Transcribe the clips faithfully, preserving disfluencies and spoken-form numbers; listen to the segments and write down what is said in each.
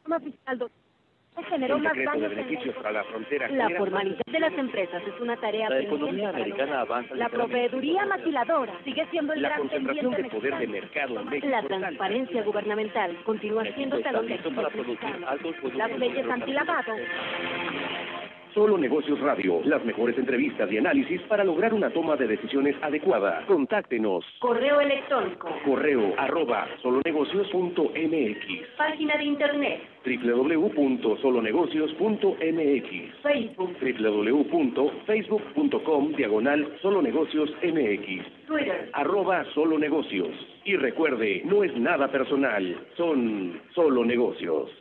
fiscal generó más daños de beneficios para la frontera. La formalidad de las empresas es una tarea La economía americana avanza. La proveeduría maquiladora sigue siendo el la gran concentración pendiente de poder de mercado en México. La transparencia gubernamental continúa siendo talón de Aquiles. Las leyes antilavado. Solo Negocios Radio, las mejores entrevistas y análisis para lograr una toma de decisiones adecuada. Contáctenos. Correo electrónico. Correo arroba solonegocios punto m x. Página de internet. doble u doble u doble u punto solonegocios punto m x. Facebook. doble u doble u doble u punto facebook punto com diagonal solonegocios m x. Twitter. Arroba solonegocios. Y recuerde, no es nada personal, son solo negocios.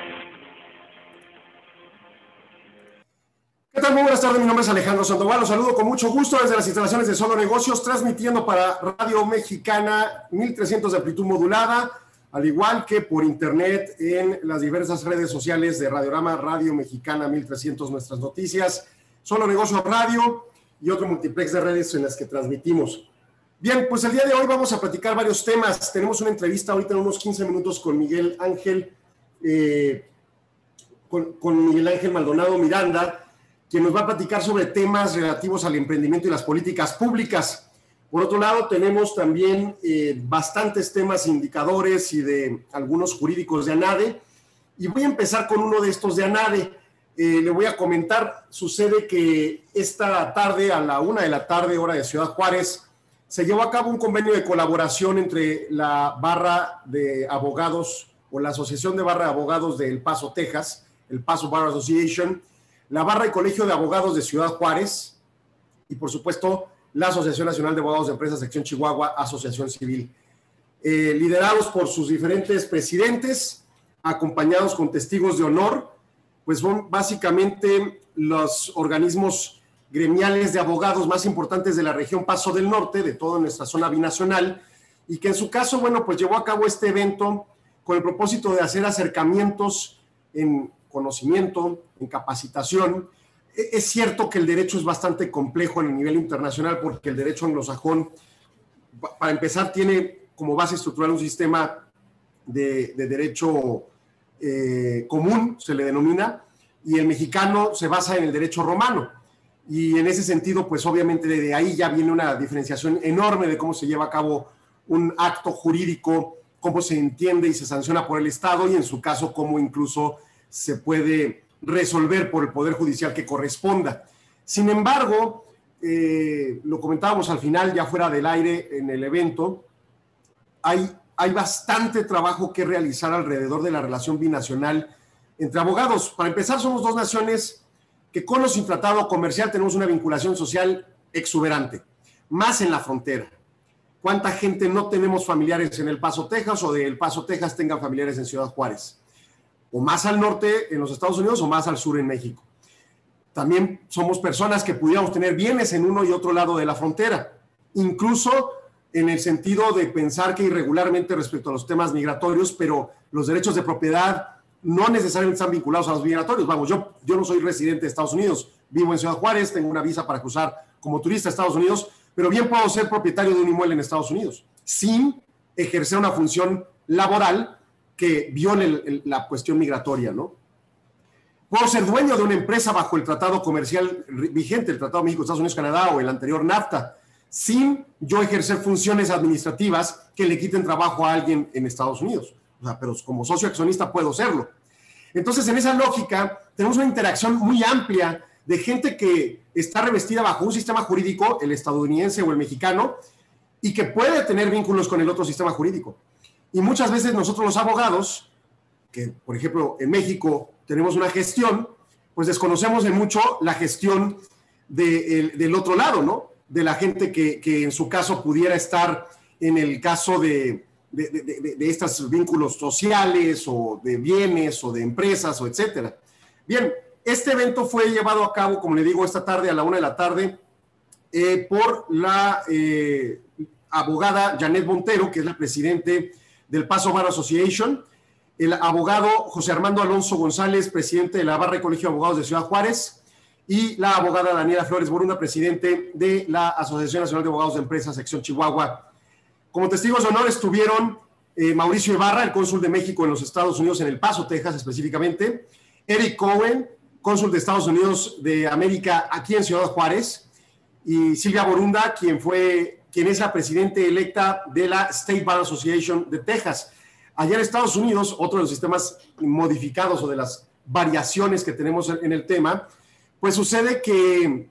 ¿Qué tal? Muy buenas tardes, mi nombre es Alejandro Sandoval, los saludo con mucho gusto desde las instalaciones de Solo Negocios, transmitiendo para Radio Mexicana mil trescientos de amplitud modulada, al igual que por internet en las diversas redes sociales de Radiorama, Radio Mexicana mil trescientos, nuestras noticias, Solo Negocios Radio y otro multiplex de redes en las que transmitimos. Bien, pues el día de hoy vamos a platicar varios temas. Tenemos una entrevista ahorita en unos quince minutos con Miguel Ángel, eh, con, con Miguel Ángel Maldonado Miranda, quien nos va a platicar sobre temas relativos al emprendimiento y las políticas públicas. Por otro lado, tenemos también eh, bastantes temas indicadores y de algunos jurídicos de ANADE, y voy a empezar con uno de estos de ANADE. Eh, le voy a comentar, sucede que esta tarde, a la una de la tarde, hora de Ciudad Juárez, se llevó a cabo un convenio de colaboración entre la Barra de Abogados, o la Asociación de Barra de Abogados de El Paso, Texas, El Paso Bar Association, la Barra y Colegio de Abogados de Ciudad Juárez y, por supuesto, la Asociación Nacional de Abogados de Empresas, Sección Chihuahua, Asociación Civil. Eh, liderados por sus diferentes presidentes, acompañados con testigos de honor, pues son básicamente los organismos gremiales de abogados más importantes de la región Paso del Norte, de toda nuestra zona binacional, y que en su caso, bueno, pues llevó a cabo este evento con el propósito de hacer acercamientos en conocimiento, en capacitación. Es cierto que el derecho es bastante complejo en el nivel internacional porque el derecho anglosajón, para empezar, tiene como base estructural un sistema de, de derecho eh, común, se le denomina, y el mexicano se basa en el derecho romano. Y en ese sentido, pues obviamente de ahí ya viene una diferenciación enorme de cómo se lleva a cabo un acto jurídico, cómo se entiende y se sanciona por el Estado, y en su caso, cómo incluso se puede resolver por el Poder Judicial que corresponda. Sin embargo, eh, lo comentábamos al final, ya fuera del aire en el evento, hay, hay bastante trabajo que realizar alrededor de la relación binacional entre abogados. Para empezar, somos dos naciones que con o sin tratado comercial tenemos una vinculación social exuberante, más en la frontera. ¿Cuánta gente no tenemos familiares en El Paso, Texas, o de El Paso, Texas tengan familiares en Ciudad Juárez? O más al norte en los Estados Unidos o más al sur en México. También somos personas que pudiéramos tener bienes en uno y otro lado de la frontera, incluso en el sentido de pensar que irregularmente respecto a los temas migratorios, pero los derechos de propiedad no necesariamente están vinculados a los migratorios. Vamos, yo, yo no soy residente de Estados Unidos, vivo en Ciudad Juárez, tengo una visa para cruzar como turista a Estados Unidos, pero bien puedo ser propietario de un inmueble en Estados Unidos, sin ejercer una función laboral que viole el, el, la cuestión migratoria, ¿no? Puedo ser dueño de una empresa bajo el tratado comercial vigente, el Tratado México-Estados Unidos-Canadá o el anterior NAFTA, sin yo ejercer funciones administrativas que le quiten trabajo a alguien en Estados Unidos. O sea, pero como socio accionista puedo serlo. Entonces, en esa lógica, tenemos una interacción muy amplia de gente que está revestida bajo un sistema jurídico, el estadounidense o el mexicano, y que puede tener vínculos con el otro sistema jurídico. Y muchas veces nosotros los abogados, que por ejemplo en México tenemos una gestión, pues desconocemos en mucho la gestión de, el, del otro lado, ¿no? De la gente que, que en su caso pudiera estar en el caso de, de, de, de, de estos vínculos sociales o de bienes o de empresas o etcétera. Bien, este evento fue llevado a cabo, como le digo, esta tarde a la una de la tarde eh, por la eh, abogada Janet Montero, que es la presidente del Paso Bar Association, el abogado José Armando Alonso González, presidente de la Barra y Colegio de Abogados de Ciudad Juárez, y la abogada Daniela Flores Borunda, presidente de la Asociación Nacional de Abogados de Empresas, Sección Chihuahua. Como testigos de honor estuvieron eh, Mauricio Ibarra, el cónsul de México en los Estados Unidos, en El Paso, Texas específicamente, Eric Cohen, cónsul de Estados Unidos de América aquí en Ciudad Juárez, y Silvia Borunda, quien fue, quien es la presidenta electa de la State Bar Association de Texas. Allá en Estados Unidos, otro de los sistemas modificados o de las variaciones que tenemos en el tema, pues sucede que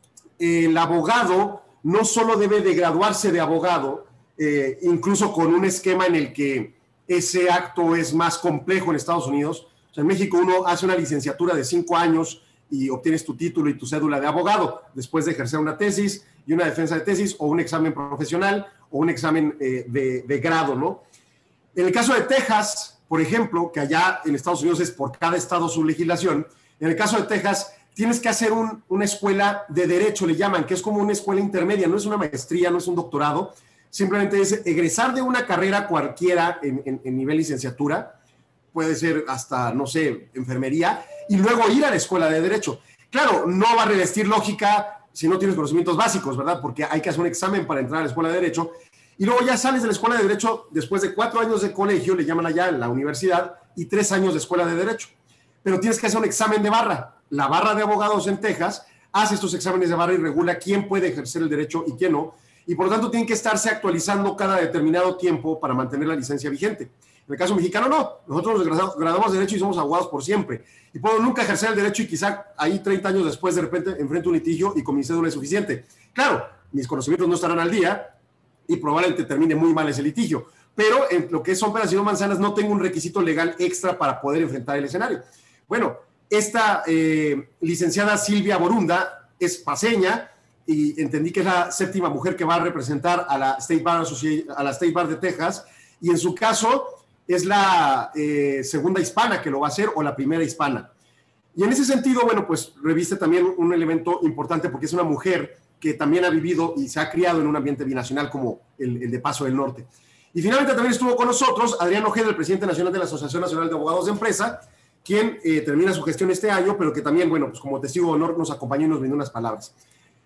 el abogado no solo debe de graduarse de abogado, eh, incluso con un esquema en el que ese acto es más complejo en Estados Unidos. O sea, en México uno hace una licenciatura de cinco años y obtienes tu título y tu cédula de abogado después de ejercer una tesis y una defensa de tesis o un examen profesional o un examen eh, de, de grado, ¿no? En el caso de Texas, por ejemplo, que allá en Estados Unidos es por cada estado su legislación, en el caso de Texas tienes que hacer un, una escuela de derecho, le llaman, que es como una escuela intermedia, no es una maestría, no es un doctorado, simplemente es egresar de una carrera cualquiera en, en, en nivel licenciatura, puede ser hasta, no sé, enfermería, y luego ir a la escuela de derecho. Claro, no va a revestir lógica si no tienes conocimientos básicos, ¿verdad? Porque hay que hacer un examen para entrar a la escuela de derecho, y luego ya sales de la escuela de derecho después de cuatro años de colegio, le llaman allá en la universidad, y tres años de escuela de derecho. Pero tienes que hacer un examen de barra. La barra de abogados en Texas hace estos exámenes de barra y regula quién puede ejercer el derecho y quién no, y por lo tanto tienen que estarse actualizando cada determinado tiempo para mantener la licencia vigente. En el caso mexicano no, nosotros nos graduamos de derecho y somos abogados por siempre, y puedo nunca ejercer el derecho y quizá ahí treinta años después de repente enfrento un litigio y con mi cédula es suficiente. Claro, mis conocimientos no estarán al día y probablemente termine muy mal ese litigio, pero en lo que son peras y no manzanas no tengo un requisito legal extra para poder enfrentar el escenario. Bueno, esta eh, licenciada Silvia Borunda es paseña y entendí que es la séptima mujer que va a representar a la State Bar Association, a la State Bar de Texas, y en su caso es la eh, segunda hispana que lo va a hacer o la primera hispana. Y en ese sentido, bueno, pues reviste también un elemento importante porque es una mujer que también ha vivido y se ha criado en un ambiente binacional como el, el de Paso del Norte. Y finalmente también estuvo con nosotros Adrián Ojeda, el presidente nacional de la Asociación Nacional de Abogados de Empresa, quien eh, termina su gestión este año, pero que también, bueno, pues como testigo de honor nos acompañó y nos brindó unas palabras.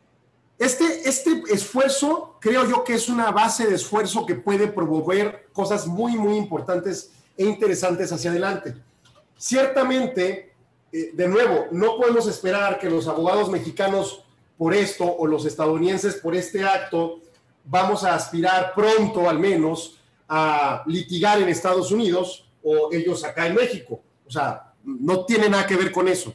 Este, este esfuerzo, creo yo que es una base de esfuerzo que puede promover cosas muy, muy importantes e interesantes hacia adelante. Ciertamente, eh, de nuevo, no podemos esperar que los abogados mexicanos por esto o los estadounidenses por este acto vamos a aspirar pronto, al menos, a litigar en Estados Unidos o ellos acá en México. O sea, no tiene nada que ver con eso.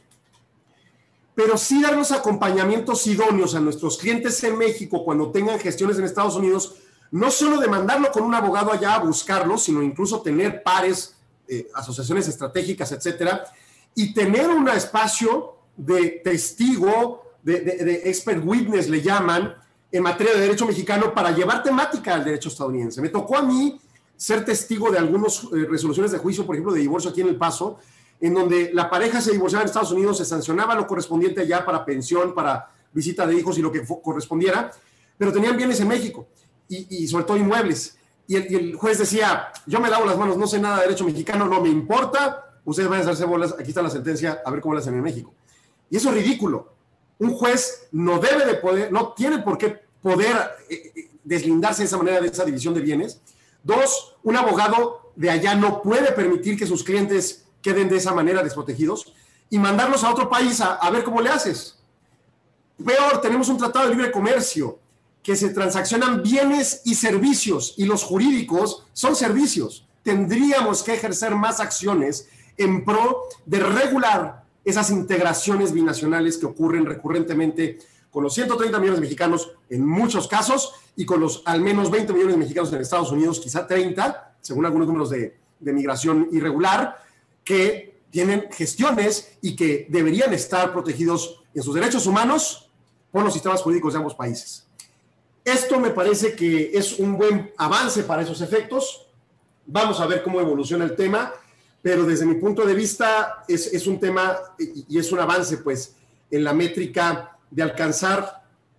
Pero sí darnos acompañamientos idóneos a nuestros clientes en México cuando tengan gestiones en Estados Unidos, no solo de mandarlo con un abogado allá a buscarlo, sino incluso tener pares, eh, asociaciones estratégicas, etcétera, y tener un espacio de testigo, de, de, de expert witness, le llaman, en materia de derecho mexicano para llevar temática al derecho estadounidense. Me tocó a mí ser testigo de algunas eh, resoluciones de juicio, por ejemplo, de divorcio aquí en El Paso, en donde la pareja se divorciaba en Estados Unidos, se sancionaba lo correspondiente allá para pensión, para visita de hijos y lo que correspondiera, pero tenían bienes en México y, y sobre todo inmuebles. Y el, y el juez decía, yo me lavo las manos, no sé nada de derecho mexicano, no me importa, ustedes van a hacerse bolas, aquí está la sentencia, a ver cómo la hacen en México. Y eso es ridículo. Un juez no debe de poder, no tiene por qué poder eh, deslindarse de esa manera de esa división de bienes. Dos, un abogado de allá no puede permitir que sus clientes queden de esa manera desprotegidos y mandarlos a otro país a, a ver cómo le haces. Peor, tenemos un tratado de libre comercio que se transaccionan bienes y servicios y los jurídicos son servicios. Tendríamos que ejercer más acciones en pro de regular esas integraciones binacionales que ocurren recurrentemente con los ciento treinta millones de mexicanos en muchos casos y con los al menos veinte millones de mexicanos en Estados Unidos, quizá treinta, según algunos números de, de migración irregular, que tienen gestiones y que deberían estar protegidos en sus derechos humanos por los sistemas jurídicos de ambos países. Esto me parece que es un buen avance para esos efectos. Vamos a ver cómo evoluciona el tema, pero desde mi punto de vista es, es un tema y es un avance, pues, en la métrica de alcanzar,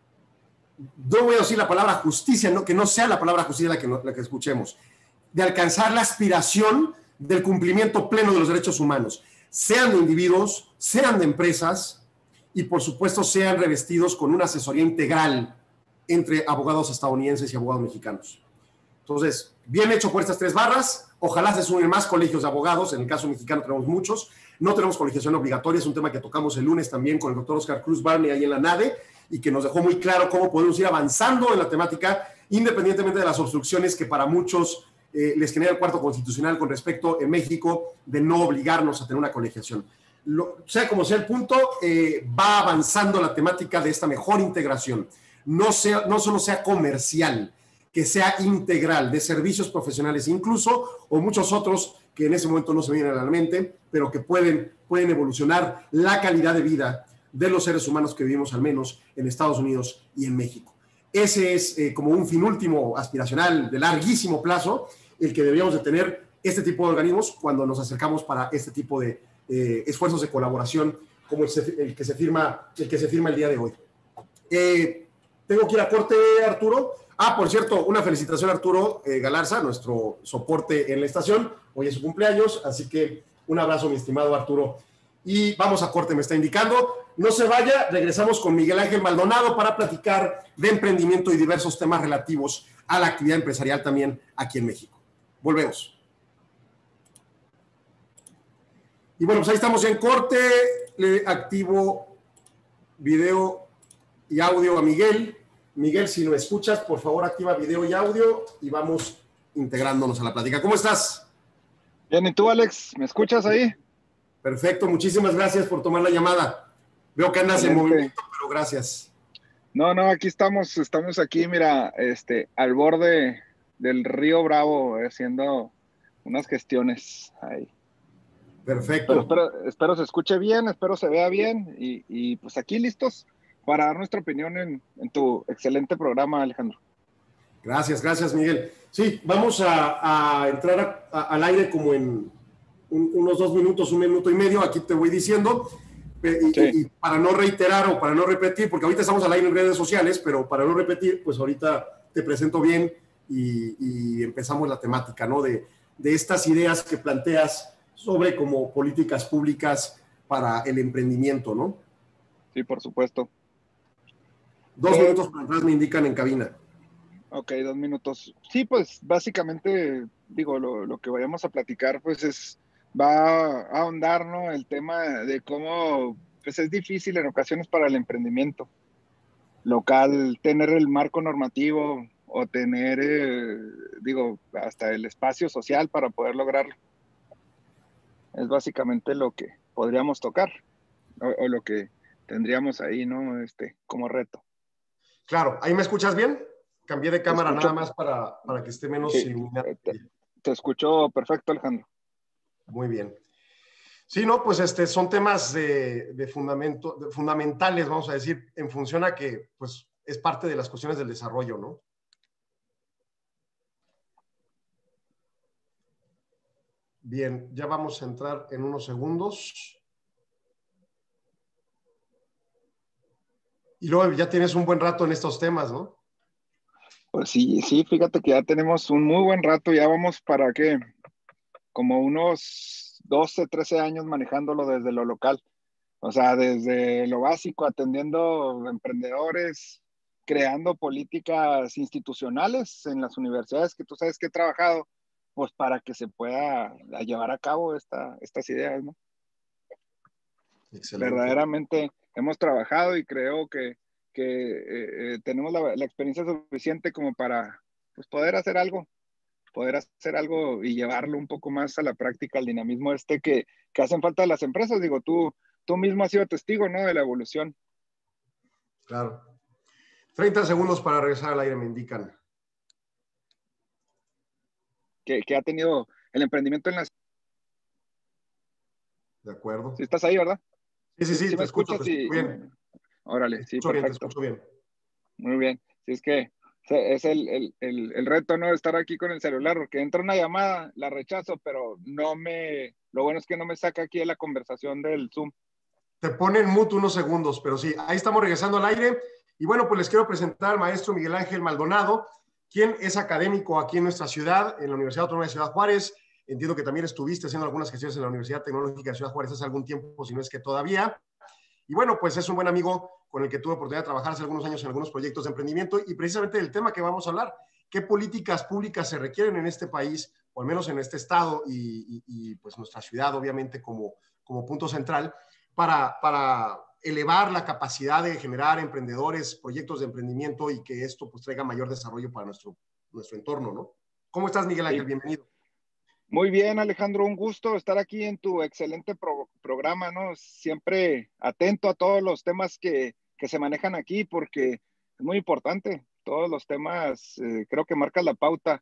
no voy a decir la palabra justicia, no, que no sea la palabra justicia la que, no, la que escuchemos, de alcanzar la aspiración del cumplimiento pleno de los derechos humanos, sean de individuos, sean de empresas y por supuesto sean revestidos con una asesoría integral entre abogados estadounidenses y abogados mexicanos. Entonces, bien hecho por estas tres barras. Ojalá se sumen más colegios de abogados. En el caso mexicano tenemos muchos. No tenemos colegiación obligatoria. Es un tema que tocamos el lunes también con el doctor Oscar Cruz Barney ahí en la NADE y que nos dejó muy claro cómo podemos ir avanzando en la temática independientemente de las obstrucciones que para muchos eh, les genera el cuarto constitucional con respecto en México de no obligarnos a tener una colegiación. Lo, sea como sea el punto, eh, va avanzando la temática de esta mejor integración. No, sea, no solo sea comercial, que sea integral, de servicios profesionales incluso, o muchos otros que en ese momento no se vienen a la mente, pero que pueden, pueden evolucionar la calidad de vida de los seres humanos que vivimos al menos en Estados Unidos y en México. Ese es eh, como un fin último aspiracional de larguísimo plazo, el que deberíamos de tener este tipo de organismos cuando nos acercamos para este tipo de eh, esfuerzos de colaboración como el, el, que se firma, el que se firma el día de hoy. Eh, tengo que ir a corte, Arturo. Ah, por cierto, una felicitación a Arturo eh, Galarza, nuestro soporte en la estación. Hoy es su cumpleaños, así que un abrazo, mi estimado Arturo. Y vamos a corte, me está indicando. No se vaya, regresamos con Miguel Ángel Maldonado para platicar de emprendimiento y diversos temas relativos a la actividad empresarial también aquí en México. Volvemos. Y bueno, pues ahí estamos en corte. Le activo video y audio a Miguel. Miguel, si lo escuchas, por favor activa video y audio y vamos integrándonos a la plática. ¿Cómo estás? Bien, ¿y tú, Alex? ¿Me escuchas ahí? Perfecto, muchísimas gracias por tomar la llamada. Veo que andas en movimiento, pero gracias. No, no, aquí estamos, estamos aquí, mira, este, al borde del río Bravo, haciendo unas gestiones ahí. Perfecto. Pero espero, espero se escuche bien, espero se vea bien y, y pues aquí listos para dar nuestra opinión en, en tu excelente programa, Alejandro. Gracias, gracias, Miguel. Sí, vamos a, a entrar a, a, al aire como en un, unos dos minutos, un minuto y medio, aquí te voy diciendo. Y, sí. y para no reiterar o para no repetir, porque ahorita estamos al aire en redes sociales, pero para no repetir, pues ahorita te presento bien y, y empezamos la temática, ¿no? De, de estas ideas que planteas sobre como políticas públicas para el emprendimiento, ¿no? Sí, por supuesto. Dos eh, minutos para atrás me indican en cabina. Ok, dos minutos. Sí, pues básicamente, digo, lo, lo que vayamos a platicar, pues es... va a ahondar, ¿no? El tema de cómo pues es difícil en ocasiones para el emprendimiento local tener el marco normativo o tener, eh, digo, hasta el espacio social para poder lograrlo. Es básicamente lo que podríamos tocar o, o lo que tendríamos ahí, ¿no? Este, como reto. Claro, ¿ahí me escuchas bien? Cambié de cámara nada más para, para que esté menos sí, iluminado. Te, te escucho perfecto, Alejandro. Muy bien. Sí, no, pues este, son temas de, de, fundamento, de fundamentales, vamos a decir, en función a que pues, es parte de las cuestiones del desarrollo, ¿no? Bien, ya vamos a entrar en unos segundos. Y luego ya tienes un buen rato en estos temas, ¿no? Pues sí, sí, fíjate que ya tenemos un muy buen rato, ya vamos para qué, como unos doce, trece años manejándolo desde lo local. O sea, desde lo básico, atendiendo emprendedores, creando políticas institucionales en las universidades que tú sabes que he trabajado, pues para que se pueda llevar a cabo esta, estas ideas, ¿no? Excelente. Verdaderamente hemos trabajado y creo que, que eh, tenemos la, la experiencia suficiente como para pues, poder hacer algo. poder hacer algo y llevarlo un poco más a la práctica, al dinamismo este que, que hacen falta las empresas. Digo, tú, tú mismo has sido testigo, ¿no? De la evolución. Claro. treinta segundos para regresar al aire, me indican. Que, que ha tenido el emprendimiento en las... De acuerdo. Sí, estás ahí, ¿verdad? Sí, sí, sí, sí te me escucho, escuchas te escucho y... bien. Órale, sí, te perfecto. Bien, te escucho bien. Muy bien. Sí, es que es el, el, el, el reto, ¿no? De estar aquí con el celular, porque entra una llamada, la rechazo, pero no me... Lo bueno es que no me saca aquí de la conversación del Zoom. Te pone en mute unos segundos, pero sí, ahí estamos regresando al aire. Y bueno, pues les quiero presentar al maestro Miguel Ángel Maldonado, quien es académico aquí en nuestra ciudad, en la Universidad Autónoma de Ciudad Juárez. Entiendo que también estuviste haciendo algunas gestiones en la Universidad Tecnológica de Ciudad Juárez hace algún tiempo, si no es que todavía. Y bueno, pues es un buen amigo con el que tuve oportunidad de trabajar hace algunos años en algunos proyectos de emprendimiento y precisamente del tema que vamos a hablar, qué políticas públicas se requieren en este país, o al menos en este estado y, y, y pues nuestra ciudad, obviamente, como, como punto central, para, para elevar la capacidad de generar emprendedores, proyectos de emprendimiento y que esto pues traiga mayor desarrollo para nuestro, nuestro entorno, ¿no? ¿Cómo estás, Miguel Ángel? Sí. Bienvenido. Muy bien, Alejandro, un gusto estar aquí en tu excelente pro programa, ¿no? Siempre atento a todos los temas que, que se manejan aquí porque es muy importante. Todos los temas eh, creo que marcan la pauta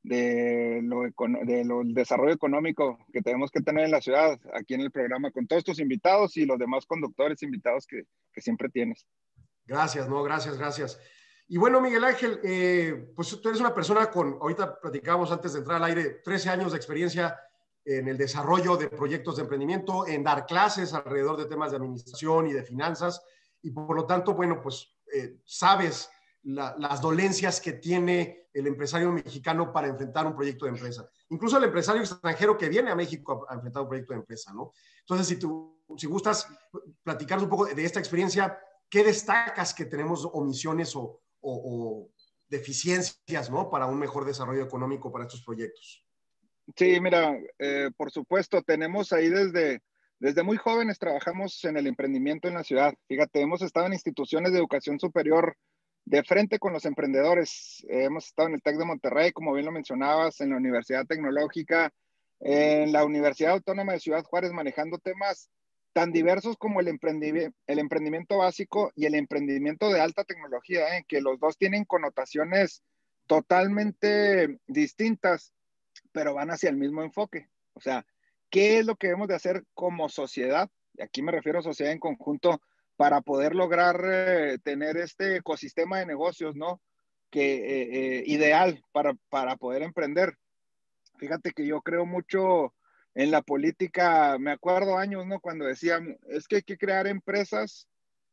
de lo, de lo el desarrollo económico que tenemos que tener en la ciudad, aquí en el programa, con todos tus invitados y los demás conductores invitados que, que siempre tienes. Gracias, no, gracias, gracias. Y bueno, Miguel Ángel, eh, pues tú eres una persona con, ahorita platicábamos antes de entrar al aire, trece años de experiencia en el desarrollo de proyectos de emprendimiento, en dar clases alrededor de temas de administración y de finanzas, y por lo tanto, bueno, pues eh, sabes la, las dolencias que tiene el empresario mexicano para enfrentar un proyecto de empresa. Incluso el empresario extranjero que viene a México a, a enfrentar un proyecto de empresa, ¿no? Entonces, si tú, si gustas platicar un poco de esta experiencia, ¿qué destacas que tenemos omisiones o O, o deficiencias, ¿no? Para un mejor desarrollo económico para estos proyectos? Sí, mira, eh, por supuesto, tenemos ahí desde, desde muy jóvenes trabajamos en el emprendimiento en la ciudad. Fíjate, hemos estado en instituciones de educación superior de frente con los emprendedores. Eh, hemos estado en el TEC de Monterrey, como bien lo mencionabas, en la Universidad Tecnológica, en la Universidad Autónoma de Ciudad Juárez, manejando temas tan diversos como el, emprendi el emprendimiento básico y el emprendimiento de alta tecnología, ¿eh? Que los dos tienen connotaciones totalmente distintas, pero van hacia el mismo enfoque. O sea, ¿qué es lo que debemos de hacer como sociedad? Y aquí me refiero a sociedad en conjunto para poder lograr eh, tener este ecosistema de negocios, ¿no? Que eh, eh, ideal para, para poder emprender. Fíjate que yo creo mucho en la política, me acuerdo años, ¿no? Cuando decían, es que hay que crear empresas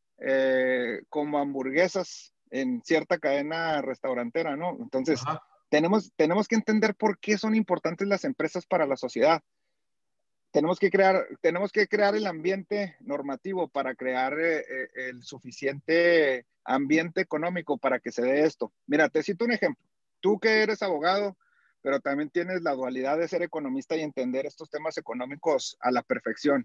eh, como hamburguesas en cierta cadena restaurantera, ¿no? Entonces, Ajá. tenemos, tenemos que entender por qué son importantes las empresas para la sociedad. Tenemos que crear, tenemos que crear el ambiente normativo para crear eh, eh, el suficiente ambiente económico para que se dé esto. Mira, te cito un ejemplo. Tú que eres abogado, pero también tienes la dualidad de ser economista y entender estos temas económicos a la perfección.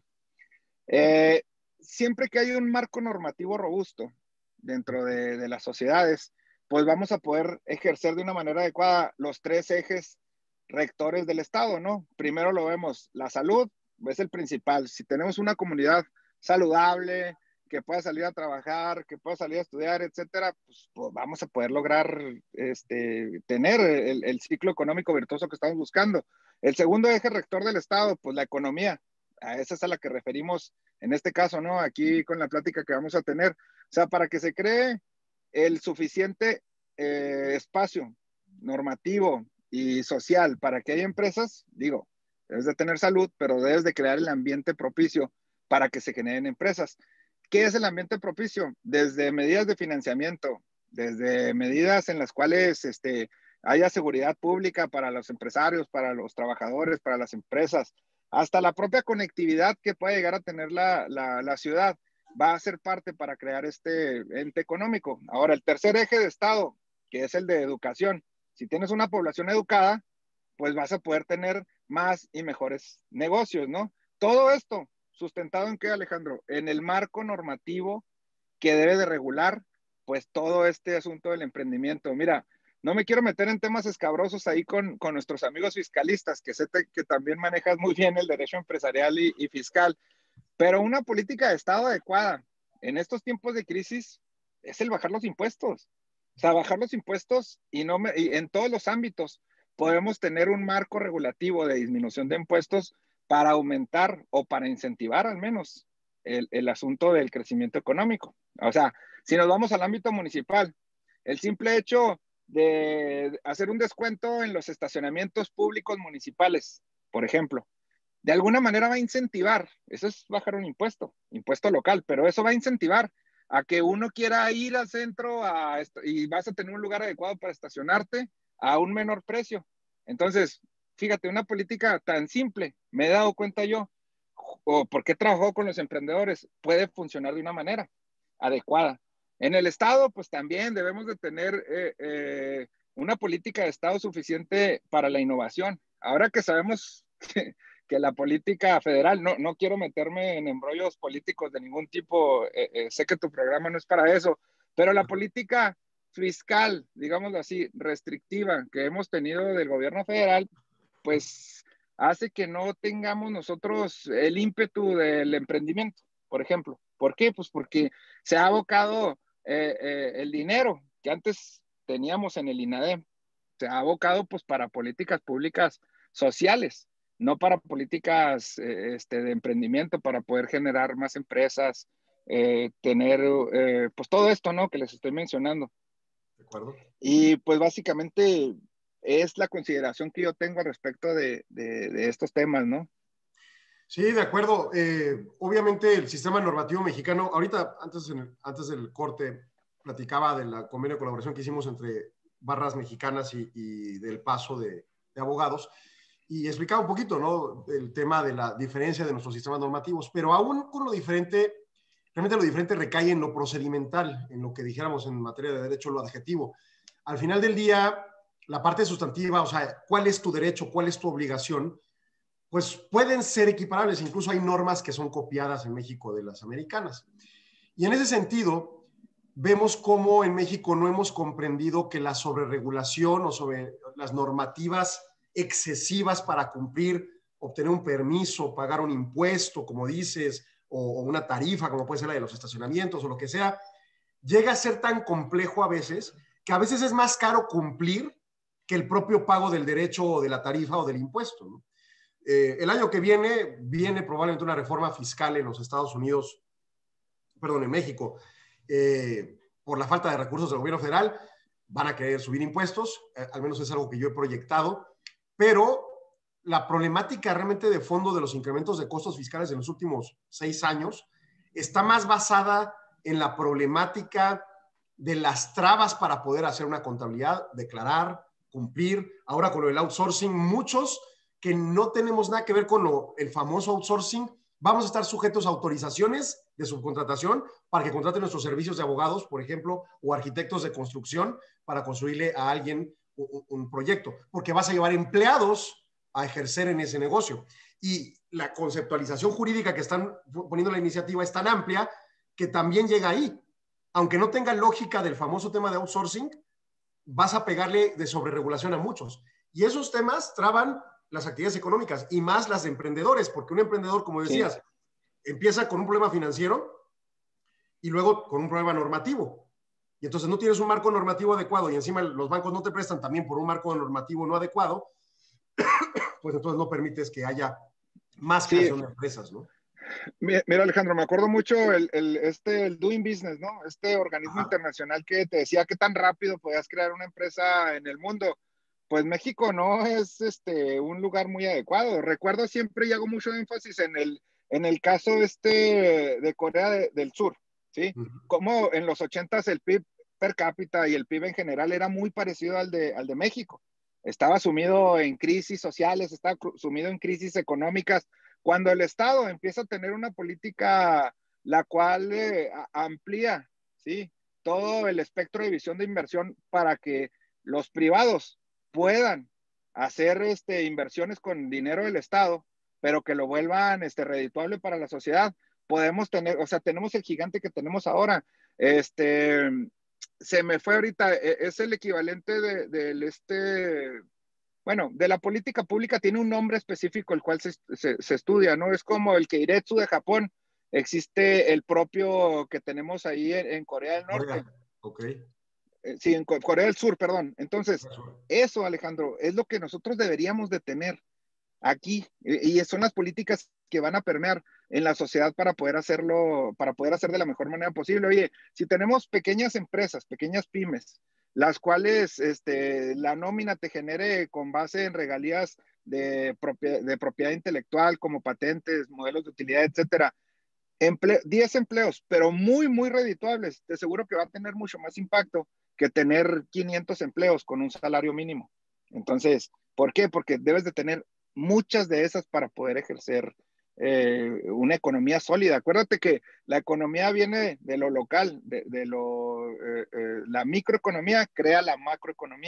Eh, siempre que hay un marco normativo robusto dentro de, de las sociedades, pues vamos a poder ejercer de una manera adecuada los tres ejes rectores del Estado, ¿no? Primero lo vemos, la salud es el principal. Si tenemos una comunidad saludable, que pueda salir a trabajar, que pueda salir a estudiar, etcétera, pues, pues vamos a poder lograr este, tener el, el ciclo económico virtuoso que estamos buscando. El segundo eje rector del Estado, pues la economía. A esa es a la que referimos en este caso, ¿no? Aquí con la plática que vamos a tener. O sea, para que se cree el suficiente eh, espacio normativo y social para que haya empresas, digo, debes de tener salud, pero debes de crear el ambiente propicio para que se generen empresas. ¿Qué es el ambiente propicio? Desde medidas de financiamiento, desde medidas en las cuales este, haya seguridad pública para los empresarios, para los trabajadores, para las empresas, hasta la propia conectividad que pueda llegar a tener la, la, la ciudad, va a ser parte para crear este ente económico. Ahora, el tercer eje de Estado, que es el de educación. Si tienes una población educada, pues vas a poder tener más y mejores negocios, ¿no? Todo esto, ¿sustentado en qué, Alejandro? En el marco normativo que debe de regular, pues, todo este asunto del emprendimiento. Mira, no me quiero meter en temas escabrosos ahí con, con nuestros amigos fiscalistas, que sé te, que también manejas muy bien el derecho empresarial y, y fiscal, pero una política de Estado adecuada en estos tiempos de crisis es el bajar los impuestos. O sea, bajar los impuestos y, no me, y en todos los ámbitos podemos tener un marco regulativo de disminución de impuestos para aumentar o para incentivar al menos el, el asunto del crecimiento económico. O sea, si nos vamos al ámbito municipal, el simple hecho de hacer un descuento en los estacionamientos públicos municipales, por ejemplo, de alguna manera va a incentivar, eso es bajar un impuesto, impuesto local, pero eso va a incentivar a que uno quiera ir al centro a, y vas a tener un lugar adecuado para estacionarte a un menor precio. Entonces, fíjate, una política tan simple, me he dado cuenta yo, o porque he trabajado con los emprendedores, puede funcionar de una manera adecuada. En el Estado, pues también debemos de tener eh, eh, una política de Estado suficiente para la innovación. Ahora que sabemos que, que la política federal, no, no quiero meterme en embrollos políticos de ningún tipo, eh, eh, sé que tu programa no es para eso, pero la política fiscal, digámoslo así, restrictiva que hemos tenido del gobierno federal, pues hace que no tengamos nosotros el ímpetu del emprendimiento, por ejemplo. ¿Por qué? Pues porque se ha abocado eh, eh, el dinero que antes teníamos en el INADEM, se ha abocado pues para políticas públicas sociales, no para políticas eh, este, de emprendimiento, para poder generar más empresas, eh, tener eh, pues todo esto, ¿no? Que les estoy mencionando. ¿De acuerdo? Y pues básicamente es la consideración que yo tengo al respecto de, de, de estos temas, ¿no? Sí, de acuerdo. Eh, obviamente el sistema normativo mexicano, ahorita antes, en el, antes del corte, platicaba de la convenio de colaboración que hicimos entre Barras Mexicanas y, y del Paso de, de Abogados, y explicaba un poquito, ¿no?, el tema de la diferencia de nuestros sistemas normativos, pero aún con lo diferente, realmente lo diferente recae en lo procedimental, en lo que dijéramos en materia de derecho, lo adjetivo. Al final del día, la parte sustantiva, o sea, cuál es tu derecho, cuál es tu obligación, pues pueden ser equiparables. Incluso hay normas que son copiadas en México de las americanas. Y en ese sentido, vemos cómo en México no hemos comprendido que la sobreregulación o sobre las normativas excesivas para cumplir, obtener un permiso, pagar un impuesto, como dices, o, o una tarifa, como puede ser la de los estacionamientos o lo que sea, llega a ser tan complejo a veces que a veces es más caro cumplir que el propio pago del derecho o de la tarifa o del impuesto, ¿no? Eh, el año que viene, viene probablemente una reforma fiscal en los Estados Unidos, perdón, en México, eh, por la falta de recursos del gobierno federal, van a querer subir impuestos, eh, al menos es algo que yo he proyectado, pero la problemática realmente de fondo de los incrementos de costos fiscales en los últimos seis años está más basada en la problemática de las trabas para poder hacer una contabilidad, declarar, cumplir. Ahora con lo del outsourcing, muchos que no tenemos nada que ver con lo, el famoso outsourcing, vamos a estar sujetos a autorizaciones de subcontratación para que contraten nuestros servicios de abogados, por ejemplo, o arquitectos de construcción para construirle a alguien un, un proyecto, porque vas a llevar empleados a ejercer en ese negocio. Y la conceptualización jurídica que están poniendo la iniciativa es tan amplia que también llega ahí. Aunque no tenga lógica del famoso tema de outsourcing, vas a pegarle de sobreregulación a muchos. Y esos temas traban las actividades económicas y más las de emprendedores, porque un emprendedor, como decías, sí, empieza con un problema financiero y luego con un problema normativo. Y entonces no tienes un marco normativo adecuado y encima los bancos no te prestan también por un marco normativo no adecuado, pues entonces no permites que haya más sí. creación de empresas, ¿no? Mira, Alejandro, me acuerdo mucho el, el, este, el Doing Business, ¿no? Este organismo Ajá. internacional que te decía qué tan rápido podías crear una empresa en el mundo. Pues México no es este, un lugar muy adecuado. Recuerdo siempre y hago mucho énfasis en el, en el caso este de Corea de, del Sur, ¿sí? Uh-huh. Como en los ochentas el P I B per cápita y el P I B en general era muy parecido al de, al de México. Estaba sumido en crisis sociales, estaba sumido en crisis económicas. Cuando el Estado empieza a tener una política la cual eh, amplía, ¿sí?, todo el espectro de visión de inversión para que los privados puedan hacer este, inversiones con dinero del Estado, pero que lo vuelvan este, redituable para la sociedad, podemos tener, o sea, tenemos el gigante que tenemos ahora. Este, se me fue ahorita, es el equivalente del de, de este... Bueno, de la política pública tiene un nombre específico el cual se, se, se estudia, ¿no? Es como el Keiretsu de Japón, existe el propio que tenemos ahí en, en Corea del Norte. Corea. Ok. Eh, sí, en Corea del Sur, perdón. Entonces, eso, Alejandro, es lo que nosotros deberíamos de tener aquí, y son las políticas que van a permear en la sociedad para poder hacerlo, para poder hacer de la mejor manera posible. Oye, si tenemos pequeñas empresas, pequeñas pymes, las cuales este, la nómina te genere con base en regalías de, propiedad, de propiedad intelectual, como patentes, modelos de utilidad, etcétera, Emple diez empleos, pero muy, muy redituables, te aseguro que va a tener mucho más impacto que tener quinientos empleos con un salario mínimo. Entonces, ¿por qué? Porque debes de tener muchas de esas para poder ejercer eh, una economía sólida. Acuérdate que la economía viene de lo local, de, de lo, eh, eh, la microeconomía crea la macroeconomía y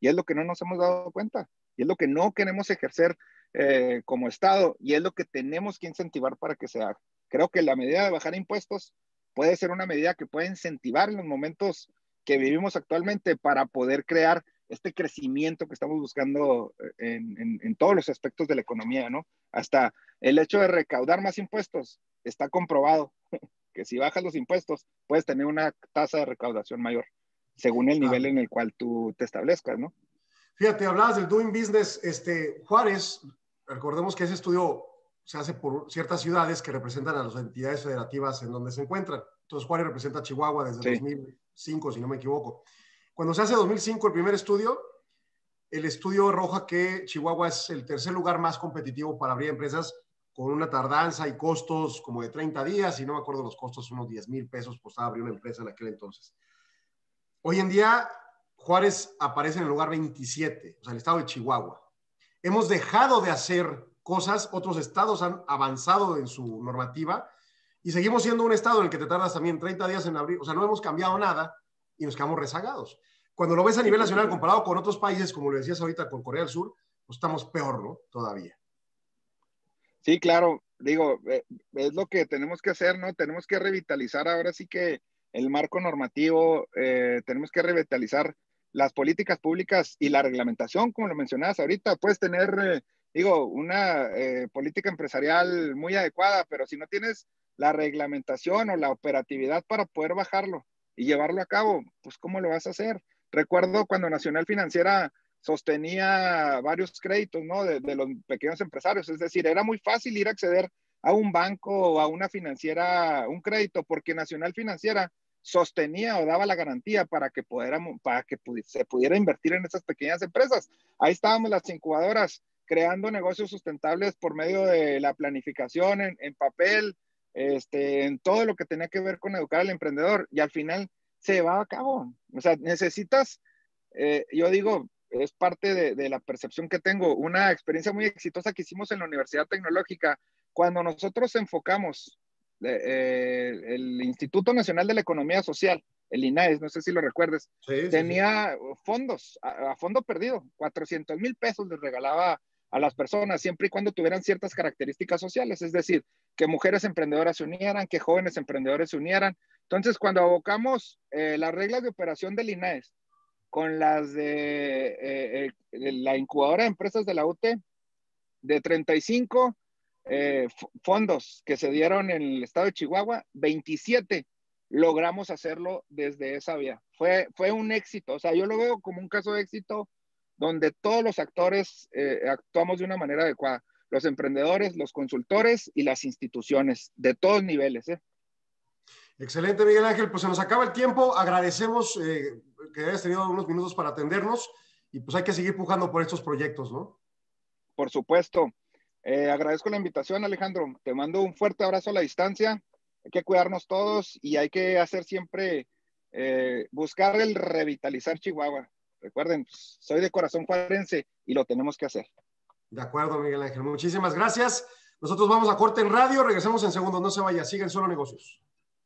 y es lo que no nos hemos dado cuenta, y es lo que no queremos ejercer eh, como Estado, y es lo que tenemos que incentivar para que se haga. Creo que la medida de bajar impuestos puede ser una medida que puede incentivar en los momentos que vivimos actualmente para poder crear este crecimiento que estamos buscando en, en, en todos los aspectos de la economía, ¿no? Hasta el hecho de recaudar más impuestos está comprobado que si bajas los impuestos puedes tener una tasa de recaudación mayor según el nivel en el cual tú te establezcas, ¿no? Fíjate, hablabas del Doing Business. Este, Juárez, recordemos que ese estudio se hace por ciertas ciudades que representan a las entidades federativas en donde se encuentran. Entonces, Juárez representa a Chihuahua desde sí. dos mil cinco, si no me equivoco. Cuando se hace dos mil cinco el primer estudio, el estudio arroja que Chihuahua es el tercer lugar más competitivo para abrir empresas, con una tardanza y costos como de treinta días, y no me acuerdo los costos, unos diez mil pesos costaba abrir una empresa en aquel entonces. Hoy en día, Juárez aparece en el lugar veintisiete, o sea, el estado de Chihuahua. Hemos dejado de hacer cosas, otros estados han avanzado en su normativa, y seguimos siendo un estado en el que te tardas también treinta días en abrir, o sea, no hemos cambiado nada, y nos quedamos rezagados. Cuando lo ves a nivel nacional comparado con otros países, como lo decías ahorita con Corea del Sur, pues estamos peor, ¿no? Todavía. Sí, claro, digo, eh, es lo que tenemos que hacer, ¿no? Tenemos que revitalizar ahora sí que el marco normativo, eh, tenemos que revitalizar las políticas públicas y la reglamentación, como lo mencionabas ahorita. Puedes tener, eh, digo, una eh, política empresarial muy adecuada, pero si no tienes la reglamentación o la operatividad para poder bajarlo y llevarlo a cabo, pues ¿cómo lo vas a hacer? Recuerdo cuando Nacional Financiera sostenía varios créditos, ¿no? De, de los pequeños empresarios, es decir, era muy fácil ir a acceder a un banco o a una financiera, un crédito, porque Nacional Financiera sostenía o daba la garantía para que, pudiéramos, para que se pudiera invertir en esas pequeñas empresas. Ahí estábamos las incubadoras creando negocios sustentables por medio de la planificación en, en papel, este, en todo lo que tenía que ver con educar al emprendedor, y al final se llevaba a cabo. O sea, necesitas, eh, yo digo, es parte de, de la percepción que tengo, una experiencia muy exitosa que hicimos en la Universidad Tecnológica, cuando nosotros enfocamos eh, el Instituto Nacional de la Economía Social, el INAES, no sé si lo recuerdes, sí, tenía sí, sí. fondos a, a fondo perdido, cuatrocientos mil pesos les regalaba a las personas, siempre y cuando tuvieran ciertas características sociales, es decir, que mujeres emprendedoras se unieran, que jóvenes emprendedores se unieran. Entonces, cuando abocamos eh, las reglas de operación del INAES con las de, eh, de la incubadora de empresas de la U T, de treinta y cinco eh, fondos que se dieron en el estado de Chihuahua, veintisiete logramos hacerlo desde esa vía. Fue, fue un éxito, o sea, yo lo veo como un caso de éxito donde todos los actores eh, actuamos de una manera adecuada, los emprendedores, los consultores y las instituciones de todos niveles, ¿eh? Excelente, Miguel Ángel. Pues se nos acaba el tiempo. Agradecemos eh, que hayas tenido unos minutos para atendernos, y pues hay que seguir pujando por estos proyectos, ¿no? Por supuesto. Eh, agradezco la invitación, Alejandro. Te mando un fuerte abrazo a la distancia. Hay que cuidarnos todos y hay que hacer siempre, eh, buscar el revitalizar Chihuahua. Recuerden, pues, soy de corazón juarense y lo tenemos que hacer. De acuerdo, Miguel Ángel. Muchísimas gracias. Nosotros vamos a corte en radio. Regresamos en segundos. No se vaya. Sigan Solo Negocios.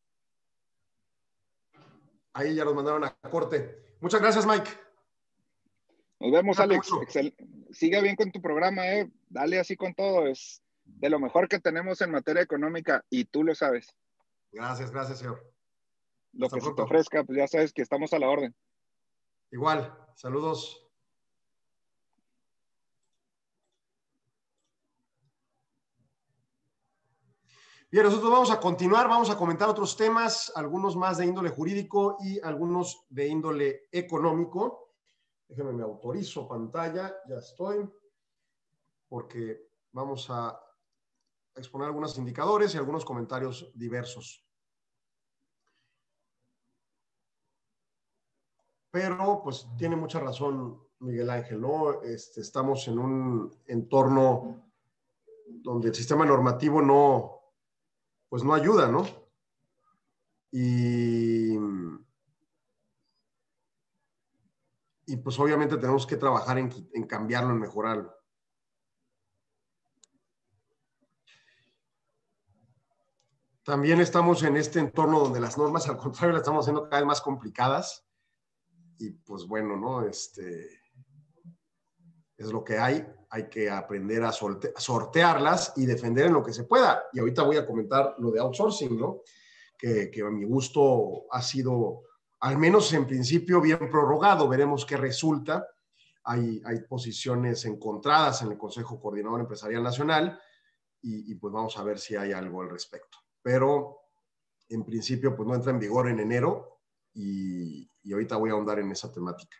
Ahí ya los mandaron a corte. Muchas gracias, Mike. Nos vemos, Alex. Excel. Siga bien con tu programa, ¿eh? Dale así con todo. Es de lo mejor que tenemos en materia económica y tú lo sabes. Gracias, gracias, señor. Lo Hasta que pronto. Se te ofrezca, pues ya sabes que estamos a la orden. Igual. Saludos. Bien, nosotros vamos a continuar, vamos a comentar otros temas, algunos más de índole jurídico y algunos de índole económico. Déjenme, me autorizo pantalla, ya estoy, porque vamos a exponer algunos indicadores y algunos comentarios diversos. Pero, pues, tiene mucha razón Miguel Ángel, ¿no? Este, estamos en un entorno donde el sistema normativo no... pues no ayuda, ¿no? Y, y pues obviamente tenemos que trabajar en, en cambiarlo, en mejorarlo. También estamos en este entorno donde las normas, al contrario, las estamos haciendo cada vez más complicadas. Y pues bueno, ¿no? Este, es lo que hay, hay que aprender a, sorte a sortearlas y defender en lo que se pueda. Y ahorita voy a comentar lo de outsourcing, ¿no? Que, que a mi gusto ha sido, al menos en principio, bien prorrogado. Veremos qué resulta. Hay, hay posiciones encontradas en el Consejo Coordinador Empresarial Nacional y, y pues vamos a ver si hay algo al respecto. Pero en principio pues no entra en vigor en enero y, y ahorita voy a ahondar en esa temática.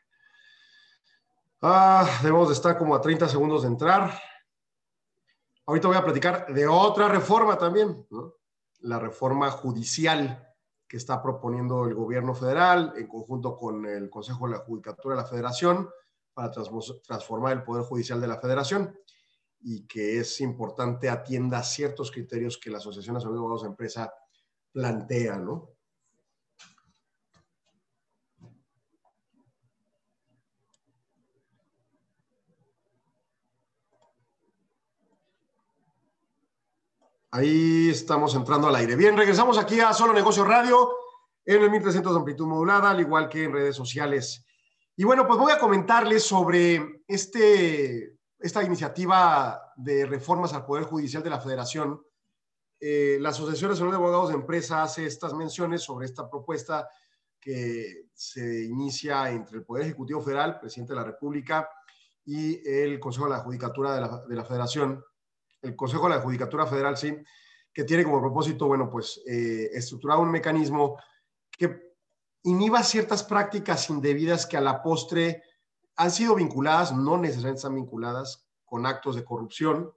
Ah, debemos de estar como a treinta segundos de entrar. Ahorita voy a platicar de otra reforma también, ¿no? La reforma judicial que está proponiendo el gobierno federal en conjunto con el Consejo de la Judicatura de la Federación para transformar el Poder Judicial de la Federación y que es importante atienda ciertos criterios que la Asociación Nacional de Abogados de Empresa plantea, ¿no? Ahí estamos entrando al aire. Bien, regresamos aquí a Solo Negocios Radio en el mil trescientos de amplitud modulada, al igual que en redes sociales. Y bueno, pues voy a comentarles sobre este, esta iniciativa de reformas al Poder Judicial de la Federación. Eh, la Asociación Nacional de Abogados de Empresa hace estas menciones sobre esta propuesta que se inicia entre el Poder Ejecutivo Federal, presidente de la República, y el Consejo de la Judicatura de la, de la Federación. El Consejo de la Judicatura Federal, sí, que tiene como propósito, bueno, pues eh, estructurar un mecanismo que inhiba ciertas prácticas indebidas que a la postre han sido vinculadas, no necesariamente están vinculadas, con actos de corrupción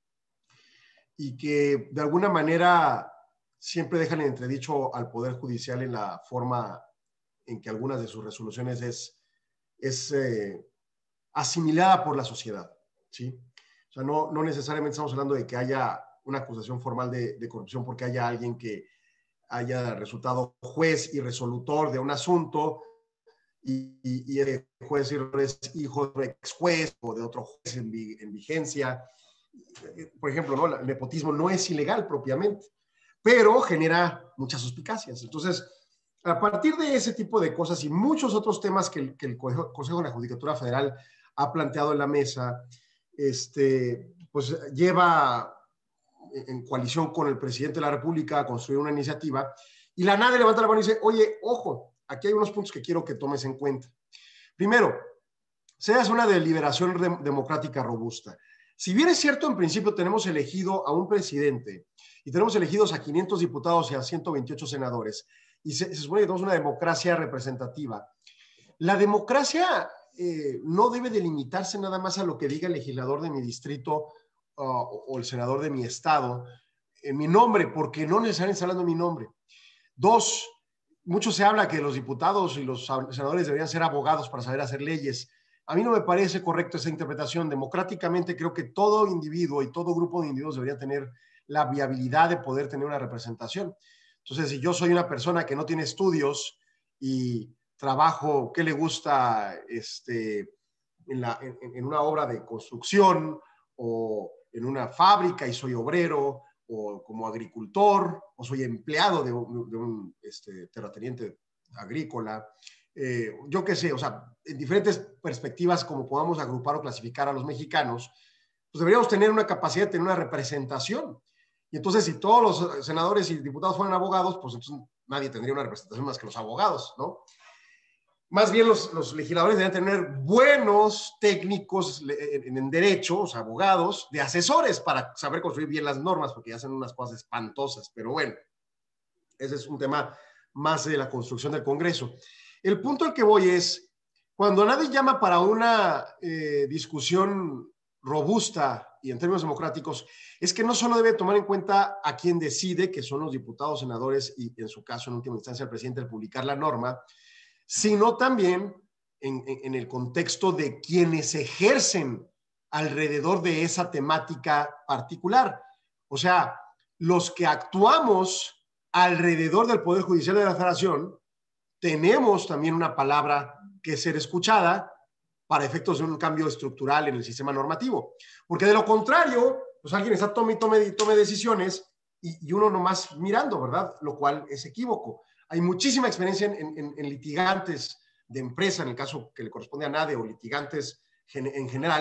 y que de alguna manera siempre dejan en entredicho al Poder Judicial en la forma en que algunas de sus resoluciones es, es eh, asimilada por la sociedad, ¿sí? O sea, no, no necesariamente estamos hablando de que haya una acusación formal de, de corrupción porque haya alguien que haya resultado juez y resolutor de un asunto y, y, y el juez es hijo de un ex juez o de otro juez en, en vigencia. Por ejemplo, ¿no? El nepotismo no es ilegal propiamente, pero genera muchas suspicacias. Entonces, a partir de ese tipo de cosas y muchos otros temas que el, que el Consejo de la Judicatura Federal ha planteado en la mesa, este, pues lleva en coalición con el presidente de la República a construir una iniciativa y la NADE levanta la mano y dice, oye, ojo, aquí hay unos puntos que quiero que tomes en cuenta. Primero, se hace una deliberación de democrática robusta. Si bien es cierto, en principio tenemos elegido a un presidente y tenemos elegidos a quinientos diputados y a ciento veintiocho senadores, y se, se supone que tenemos una democracia representativa, la democracia eh, no debe delimitarse nada más a lo que diga el legislador de mi distrito uh, o el senador de mi estado, en mi nombre, porque no necesariamente está hablando mi nombre. Dos, mucho se habla que los diputados y los senadores deberían ser abogados para saber hacer leyes. A mí no me parece correcto esa interpretación. Democráticamente creo que todo individuo y todo grupo de individuos debería tener la viabilidad de poder tener una representación. Entonces, si yo soy una persona que no tiene estudios y trabajo, ¿qué le gusta este, en, la, en, en una obra de construcción o en una fábrica y soy obrero o como agricultor o soy empleado de un, de un este, terrateniente agrícola? Eh, yo qué sé, o sea, en diferentes perspectivas como podamos agrupar o clasificar a los mexicanos, pues deberíamos tener una capacidad de tener una representación. Y entonces, si todos los senadores y diputados fueran abogados, pues entonces nadie tendría una representación más que los abogados, ¿no? Más bien los, los legisladores deberían tener buenos técnicos en, en derecho, o sea, abogados, de asesores para saber construir bien las normas, porque hacen unas cosas espantosas. Pero bueno, ese es un tema más de la construcción del Congreso. El punto al que voy es, cuando nadie llama para una eh, discusión robusta y en términos democráticos, es que no solo debe tomar en cuenta a quien decide, que son los diputados, senadores y en su caso, en última instancia, el presidente al publicar la norma, sino también en, en, en el contexto de quienes ejercen alrededor de esa temática particular. O sea, los que actuamos alrededor del Poder Judicial de la Federación, tenemos también una palabra que ser escuchada para efectos de un cambio estructural en el sistema normativo. Porque de lo contrario, pues alguien está tome y tome, tome decisiones y, y uno nomás mirando, ¿verdad? Lo cual es equívoco. Hay muchísima experiencia en, en, en litigantes de empresa, en el caso que le corresponde a NADE, o litigantes gen, en general,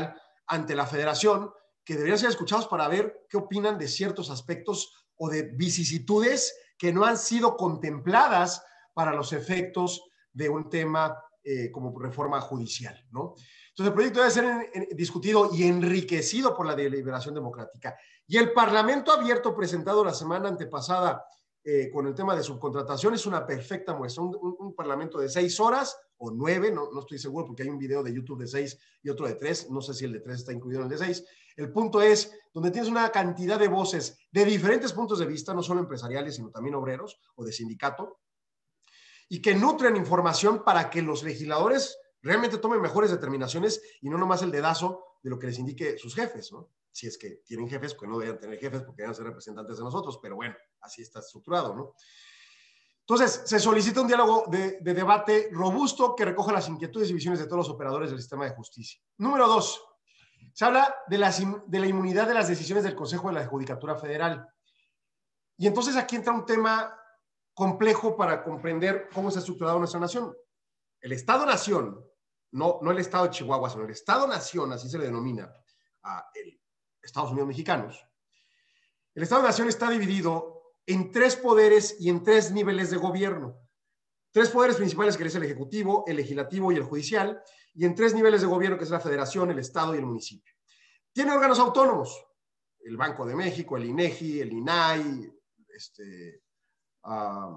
ante la Federación que deberían ser escuchados para ver qué opinan de ciertos aspectos o de vicisitudes que no han sido contempladas para los efectos de un tema eh, como reforma judicial, ¿no? Entonces, el proyecto debe ser en, en, discutido y enriquecido por la deliberación democrática. Y el Parlamento abierto presentado la semana antepasada eh, con el tema de subcontratación es una perfecta muestra. Un, un, un Parlamento de seis horas o nueve, no, no estoy seguro porque hay un video de YouTube de seis y otro de tres, no sé si el de tres está incluido en el de seis. El punto es donde tienes una cantidad de voces de diferentes puntos de vista, no solo empresariales, sino también obreros o de sindicato, y que nutren información para que los legisladores realmente tomen mejores determinaciones y no nomás el dedazo de lo que les indique sus jefes, ¿no? Si es que tienen jefes, porque no deben tener jefes porque deben ser representantes de nosotros, pero bueno, así está estructurado, ¿no? Entonces, se solicita un diálogo de, de debate robusto que recoja las inquietudes y visiones de todos los operadores del sistema de justicia. Número dos, se habla de, las, de la inmunidad de las decisiones del Consejo de la Judicatura Federal. Y entonces aquí entra un tema complejo para comprender cómo está estructurada nuestra nación. El Estado-Nación, no, no el Estado de Chihuahua, sino el Estado-Nación, así se le denomina a el Estados Unidos mexicanos. El Estado-Nación está dividido en tres poderes y en tres niveles de gobierno. Tres poderes principales, que es el Ejecutivo, el Legislativo y el Judicial, y en tres niveles de gobierno, que es la Federación, el Estado y el municipio. Tiene órganos autónomos, el Banco de México, el INEGI, el INAI, este, uh,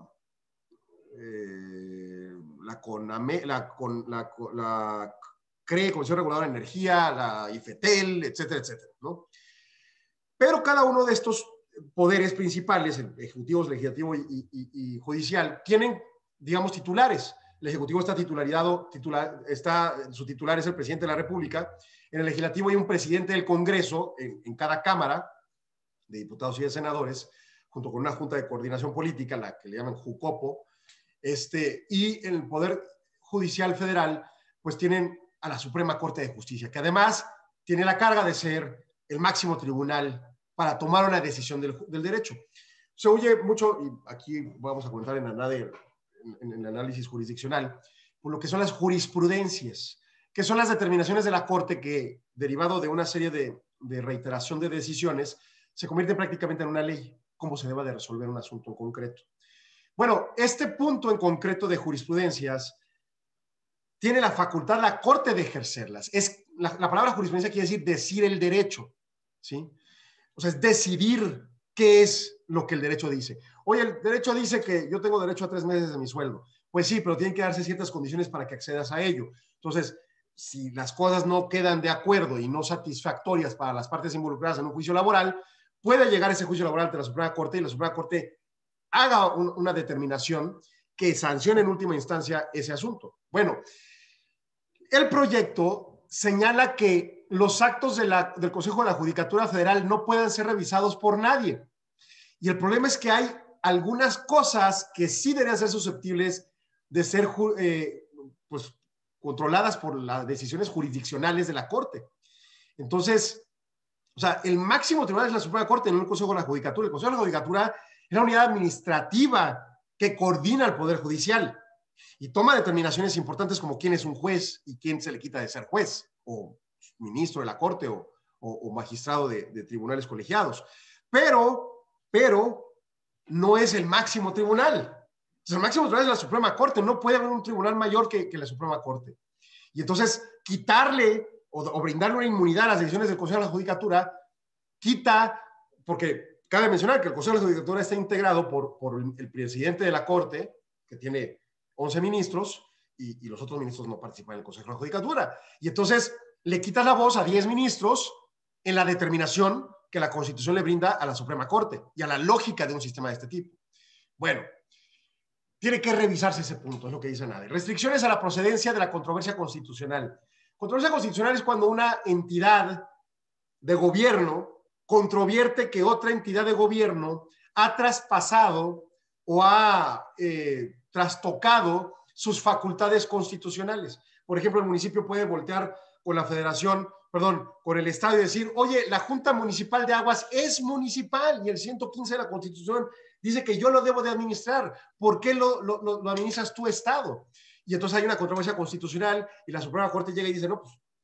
eh, la, CONAME, la, con, la, la CRE, Comisión Reguladora de Energía, la IFETEL, etcétera, etcétera, ¿no? Pero cada uno de estos poderes principales, el Ejecutivo, el Legislativo y, y, y Judicial, tienen, digamos, titulares. El Ejecutivo está titularizado, titular, está, su titular es el presidente de la República. En el Legislativo hay un presidente del Congreso en, en cada Cámara de Diputados y de Senadores, junto con una Junta de Coordinación Política, la que le llaman JUCOPO, este, y en el Poder Judicial Federal, pues tienen a la Suprema Corte de Justicia, que además tiene la carga de ser el máximo tribunal para tomar una decisión del, del derecho. Se oye mucho, y aquí vamos a comentar en, en, en el análisis jurisdiccional, por lo que son las jurisprudencias, que son las determinaciones de la Corte que, derivado de una serie de, de reiteración de decisiones, se convierte prácticamente en una ley, cómo se deba de resolver un asunto en concreto. Bueno, este punto en concreto de jurisprudencias tiene la facultad la Corte de ejercerlas. Es, la, la palabra jurisprudencia quiere decir decir el derecho, ¿sí? O sea, es decidir qué es lo que el derecho dice. Oye, el derecho dice que yo tengo derecho a tres meses de mi sueldo. Pues sí, pero tienen que darse ciertas condiciones para que accedas a ello. Entonces, si las cosas no quedan de acuerdo y no satisfactorias para las partes involucradas en un juicio laboral, puede llegar ese juicio laboral ante la Suprema Corte y la Suprema Corte haga un, una determinación que sancione en última instancia ese asunto. Bueno, el proyecto señala que los actos de la, del Consejo de la Judicatura Federal no pueden ser revisados por nadie. Y el problema es que hay algunas cosas que sí deberían ser susceptibles de ser eh, pues, controladas por las decisiones jurisdiccionales de la Corte. Entonces, o sea, el máximo tribunal es la Suprema Corte, no el Consejo de la Judicatura. El Consejo de la Judicatura es la unidad administrativa que coordina el Poder Judicial y toma determinaciones importantes como quién es un juez y quién se le quita de ser juez, o ministro de la Corte, o, o, o magistrado de, de tribunales colegiados. Pero, pero, no es el máximo tribunal. Entonces, el máximo tribunal es la Suprema Corte. No puede haber un tribunal mayor que, que la Suprema Corte. Y entonces, quitarle o, o brindarle una inmunidad a las decisiones del Consejo de la Judicatura, quita, porque cabe mencionar que el Consejo de la Judicatura está integrado por, por el presidente de la Corte, que tiene once ministros, y, y los otros ministros no participan en el Consejo de la Judicatura. Y entonces le quitas la voz a diez ministros en la determinación que la Constitución le brinda a la Suprema Corte y a la lógica de un sistema de este tipo. Bueno, tiene que revisarse ese punto, es lo que dice nadie. Restricciones a la procedencia de la controversia constitucional. Controversia constitucional es cuando una entidad de gobierno controvierte que otra entidad de gobierno ha traspasado o ha eh, trastocado sus facultades constitucionales. Por ejemplo, el municipio puede voltear con la federación, perdón, con el estado y decir, oye, la Junta Municipal de Aguas es municipal y el ciento quince de la Constitución dice que yo lo debo de administrar. ¿Por qué lo, lo, lo administras tu estado? Y entonces hay una controversia constitucional y la Suprema Corte llega y dice, no, pues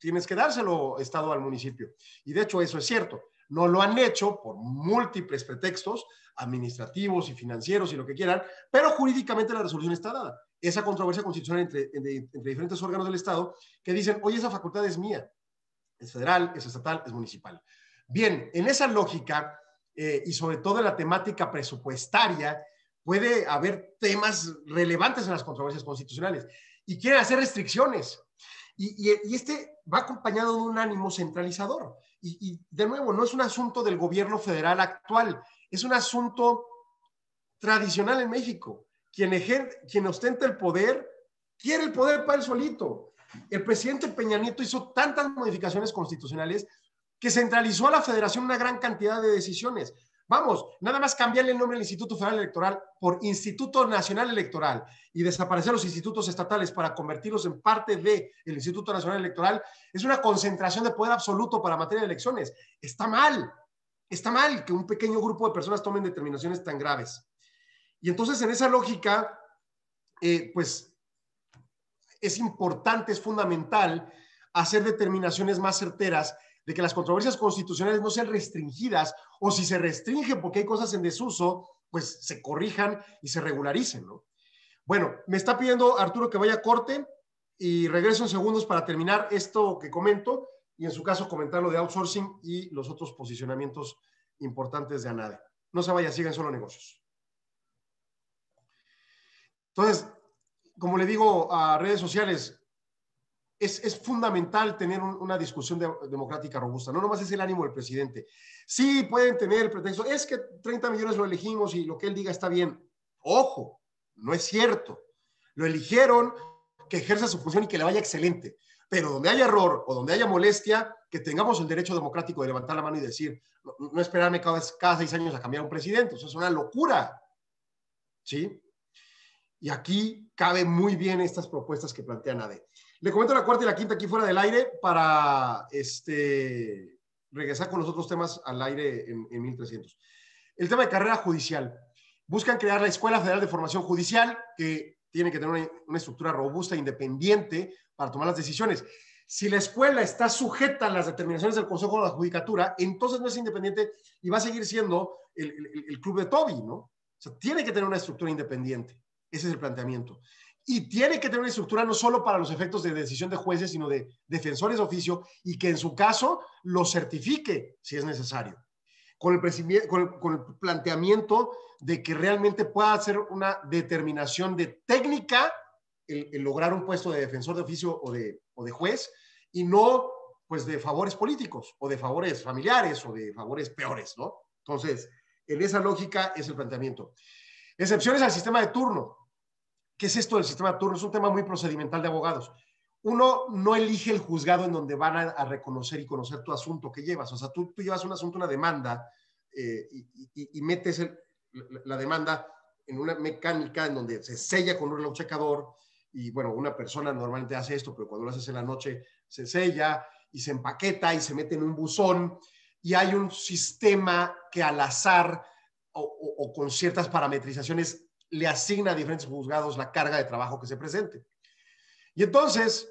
tienes que dárselo, Estado, al municipio. Y de hecho eso es cierto. No lo han hecho por múltiples pretextos administrativos y financieros y lo que quieran, pero jurídicamente la resolución está dada. Esa controversia constitucional entre, entre, entre diferentes órganos del Estado que dicen, oye, esa facultad es mía, es federal, es estatal, es municipal. Bien, en esa lógica eh, y sobre todo en la temática presupuestaria, puede haber temas relevantes en las controversias constitucionales y quieren hacer restricciones. Y, y, y este va acompañado de un ánimo centralizador. Y, y de nuevo, no es un asunto del gobierno federal actual, es un asunto tradicional en México. Quien, ejer, quien ostenta el poder, quiere el poder para él solito. El presidente Peña Nieto hizo tantas modificaciones constitucionales que centralizó a la federación una gran cantidad de decisiones. Vamos, nada más cambiarle el nombre del Instituto Federal Electoral por Instituto Nacional Electoral y desaparecer los institutos estatales para convertirlos en parte del Instituto Nacional Electoral es una concentración de poder absoluto para materia de elecciones. Está mal, está mal que un pequeño grupo de personas tomen determinaciones tan graves. Y entonces, en esa lógica, eh, pues es importante, es fundamental hacer determinaciones más certeras de que las controversias constitucionales no sean restringidas, o si se restringen porque hay cosas en desuso, pues se corrijan y se regularicen, ¿no? Bueno, me está pidiendo Arturo que vaya a corte y regreso en segundos para terminar esto que comento y en su caso comentar lo de outsourcing y los otros posicionamientos importantes de ANADE. No se vaya, sigan Solo Negocios. Entonces, como le digo a redes sociales, Es, es fundamental tener un, una discusión de, democrática robusta. No nomás es el ánimo del presidente. Sí, pueden tener el pretexto, es que treinta millones lo elegimos y lo que él diga está bien. Ojo, no es cierto. Lo eligieron, que ejerza su función y que le vaya excelente. Pero donde haya error o donde haya molestia, que tengamos el derecho democrático de levantar la mano y decir, no, no esperarme cada, cada seis años a cambiar un presidente. Eso es una locura. ¿Sí? Y aquí cabe muy bien estas propuestas que plantea ANADE. Le comento la cuarta y la quinta aquí fuera del aire para este, regresar con los otros temas al aire en, en mil trescientos. El tema de carrera judicial. Buscan crear la Escuela Federal de Formación Judicial, que tiene que tener una, una estructura robusta e independiente para tomar las decisiones. Si la escuela está sujeta a las determinaciones del Consejo de la Judicatura, entonces no es independiente y va a seguir siendo el, el, el club de Toby, ¿no? O sea, tiene que tener una estructura independiente. Ese es el planteamiento. Y tiene que tener una estructura no solo para los efectos de decisión de jueces, sino de defensores de oficio, y que en su caso lo certifique si es necesario. Con el, con el, con el planteamiento de que realmente pueda hacer una determinación de técnica el, el lograr un puesto de defensor de oficio o de, o de juez, y no pues de favores políticos, o de favores familiares, o de favores peores, ¿no? Entonces, en esa lógica es el planteamiento. Excepciones al sistema de turno. ¿Qué es esto del sistema de turno? Es un tema muy procedimental de abogados. Uno no elige el juzgado en donde van a, a reconocer y conocer tu asunto que llevas. O sea, tú, tú llevas un asunto, una demanda, eh, y, y, y metes el, la, la demanda en una mecánica en donde se sella con un reloj checador y, bueno, una persona normalmente hace esto, pero cuando lo haces en la noche se sella y se empaqueta y se mete en un buzón y hay un sistema que al azar o, o, o con ciertas parametrizaciones le asigna a diferentes juzgados la carga de trabajo que se presente. Y entonces,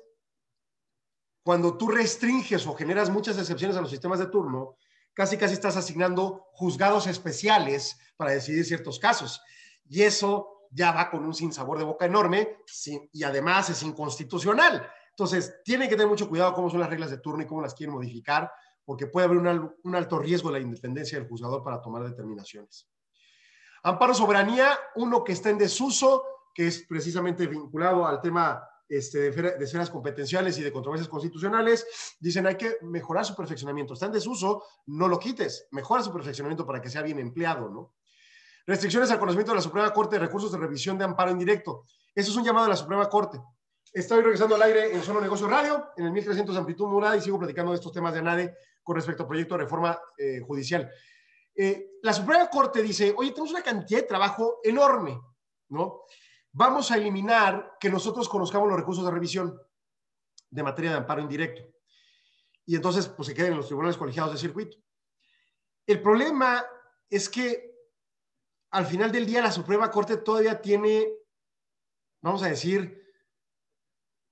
cuando tú restringes o generas muchas excepciones a los sistemas de turno, casi casi estás asignando juzgados especiales para decidir ciertos casos. Y eso ya va con un sinsabor de boca enorme sin, y además es inconstitucional. Entonces, tienen que tener mucho cuidado cómo son las reglas de turno y cómo las quieren modificar, porque puede haber una, un alto riesgo de la independencia del juzgador para tomar determinaciones. Amparo soberanía, uno que está en desuso, que es precisamente vinculado al tema este, de, de esferas competenciales y de controversias constitucionales. Dicen, hay que mejorar su perfeccionamiento. Está en desuso, no lo quites. Mejora su perfeccionamiento para que sea bien empleado, ¿no? Restricciones al conocimiento de la Suprema Corte de recursos de revisión de amparo indirecto. Eso es un llamado de la Suprema Corte. Estoy regresando al aire en Solo Negocios Radio, en el mil trescientos amplitud modulada, y sigo platicando de estos temas de ANADE con respecto al proyecto de reforma eh, judicial. Eh, la Suprema Corte dice, oye, tenemos una cantidad de trabajo enorme, ¿no? Vamos a eliminar que nosotros conozcamos los recursos de revisión de materia de amparo indirecto. Y entonces, pues se queden en los tribunales colegiados de circuito. El problema es que al final del día la Suprema Corte todavía tiene, vamos a decir,